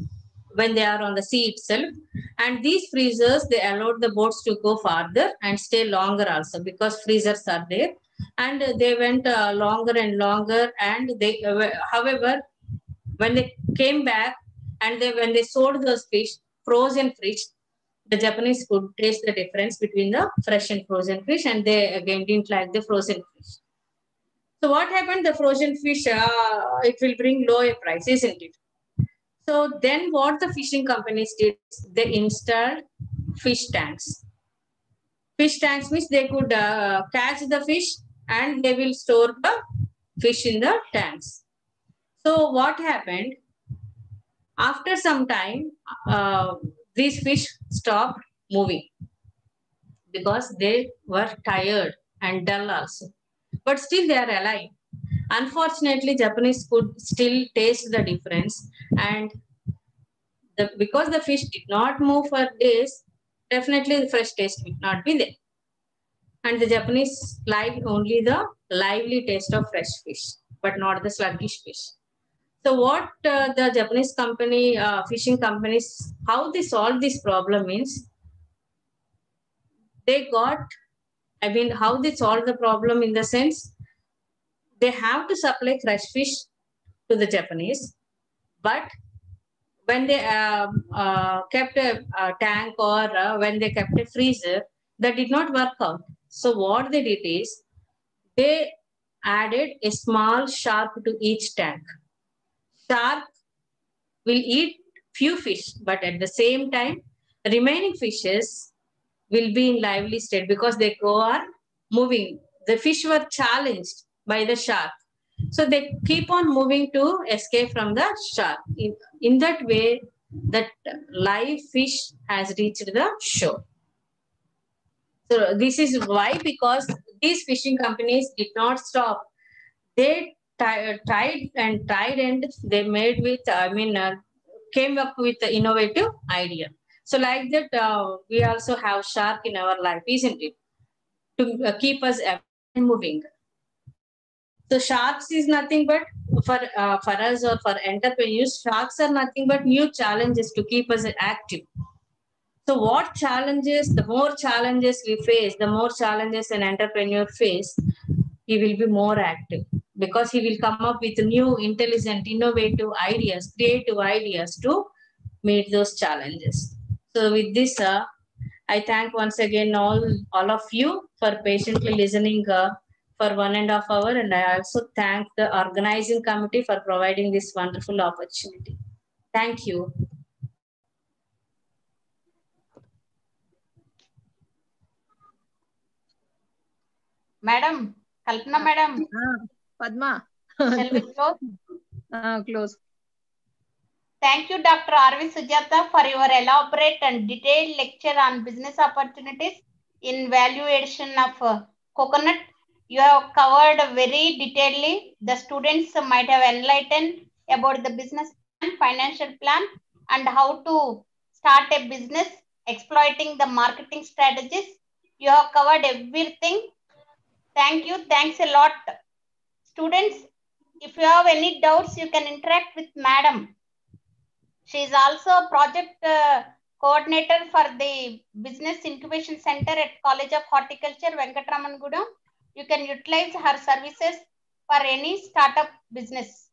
when they are on the sea itself. And these freezers, they allowed the boats to go farther and stay longer also, because freezers are there. And they went uh, longer and longer. And they, uh, however, when they came back and they when they sold those fish, frozen fish, the Japanese could taste the difference between the fresh and frozen fish, and they again didn't like the frozen fish. So what happened? The frozen fish, uh, it will bring lower price, isn't it? So then what the fishing companies did, they installed fish tanks. Fish tanks means they could uh, catch the fish and they will store the fish in the tanks. So what happened? After some time, uh, these fish stopped moving because they were tired and dull also. But still they are alive. Unfortunately, Japanese could still taste the difference, and the, because the fish did not move for days, definitely the fresh taste will not be there. And the Japanese liked only the lively taste of fresh fish, but not the sluggish fish. So what uh, the Japanese company, uh, fishing companies, how they solve this problem means, they got, I mean, how they solve the problem in the sense, they have to supply fresh fish to the Japanese, but when they uh, uh, kept a, a tank or uh, when they kept a freezer, that did not work out. So what they did is, they added a small shark to each tank. Shark will eat few fish, but at the same time, the remaining fishes will be in lively state because they go on moving. The fish were challenged by the shark. So they keep on moving to escape from the shark. In, in that way, that live fish has reached the shore. So this is why, because these fishing companies did not stop. They tried and tried and they made with, I mean, uh, came up with the innovative idea. So like that, uh, we also have shark in our life, isn't it? To uh, keep us moving. So sharks is nothing but, for uh, for us or for entrepreneurs, sharks are nothing but new challenges to keep us active. So what challenges, the more challenges we face, the more challenges an entrepreneur face, he will be more active, because he will come up with new, intelligent, innovative ideas, creative ideas to meet those challenges. So with this, uh, I thank once again all, all of you for patiently listening uh, for one and a half hour. And I also thank the organizing committee for providing this wonderful opportunity. Thank you. Madam, Kalpana madam. Uh, Padma. Shall we close? Uh, close. Thank you, Doctor R V Sujata, for your elaborate and detailed lecture on business opportunities in value addition of uh, coconut. You have covered very detailedly. The students might have enlightened about the business plan, financial plan, and how to start a business, exploiting the marketing strategies. You have covered everything. Thank you. Thanks a lot. Students, if you have any doubts, you can interact with Madam. She is also a project uh, coordinator for the Business Incubation Center at College of Horticulture, Venkatramanagudam. You can utilize her services for any startup business.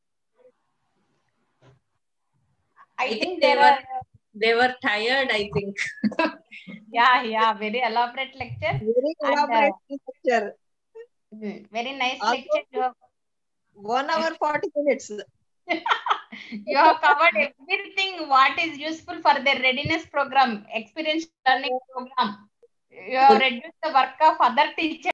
I, I think, think they there were are, they were tired, I think. yeah, yeah, very elaborate lecture. Very elaborate and, uh, lecture. Very nice also, lecture. One hour forty minutes. You have covered everything what is useful for the readiness program, experiential learning program. You have reduced the work of other teachers.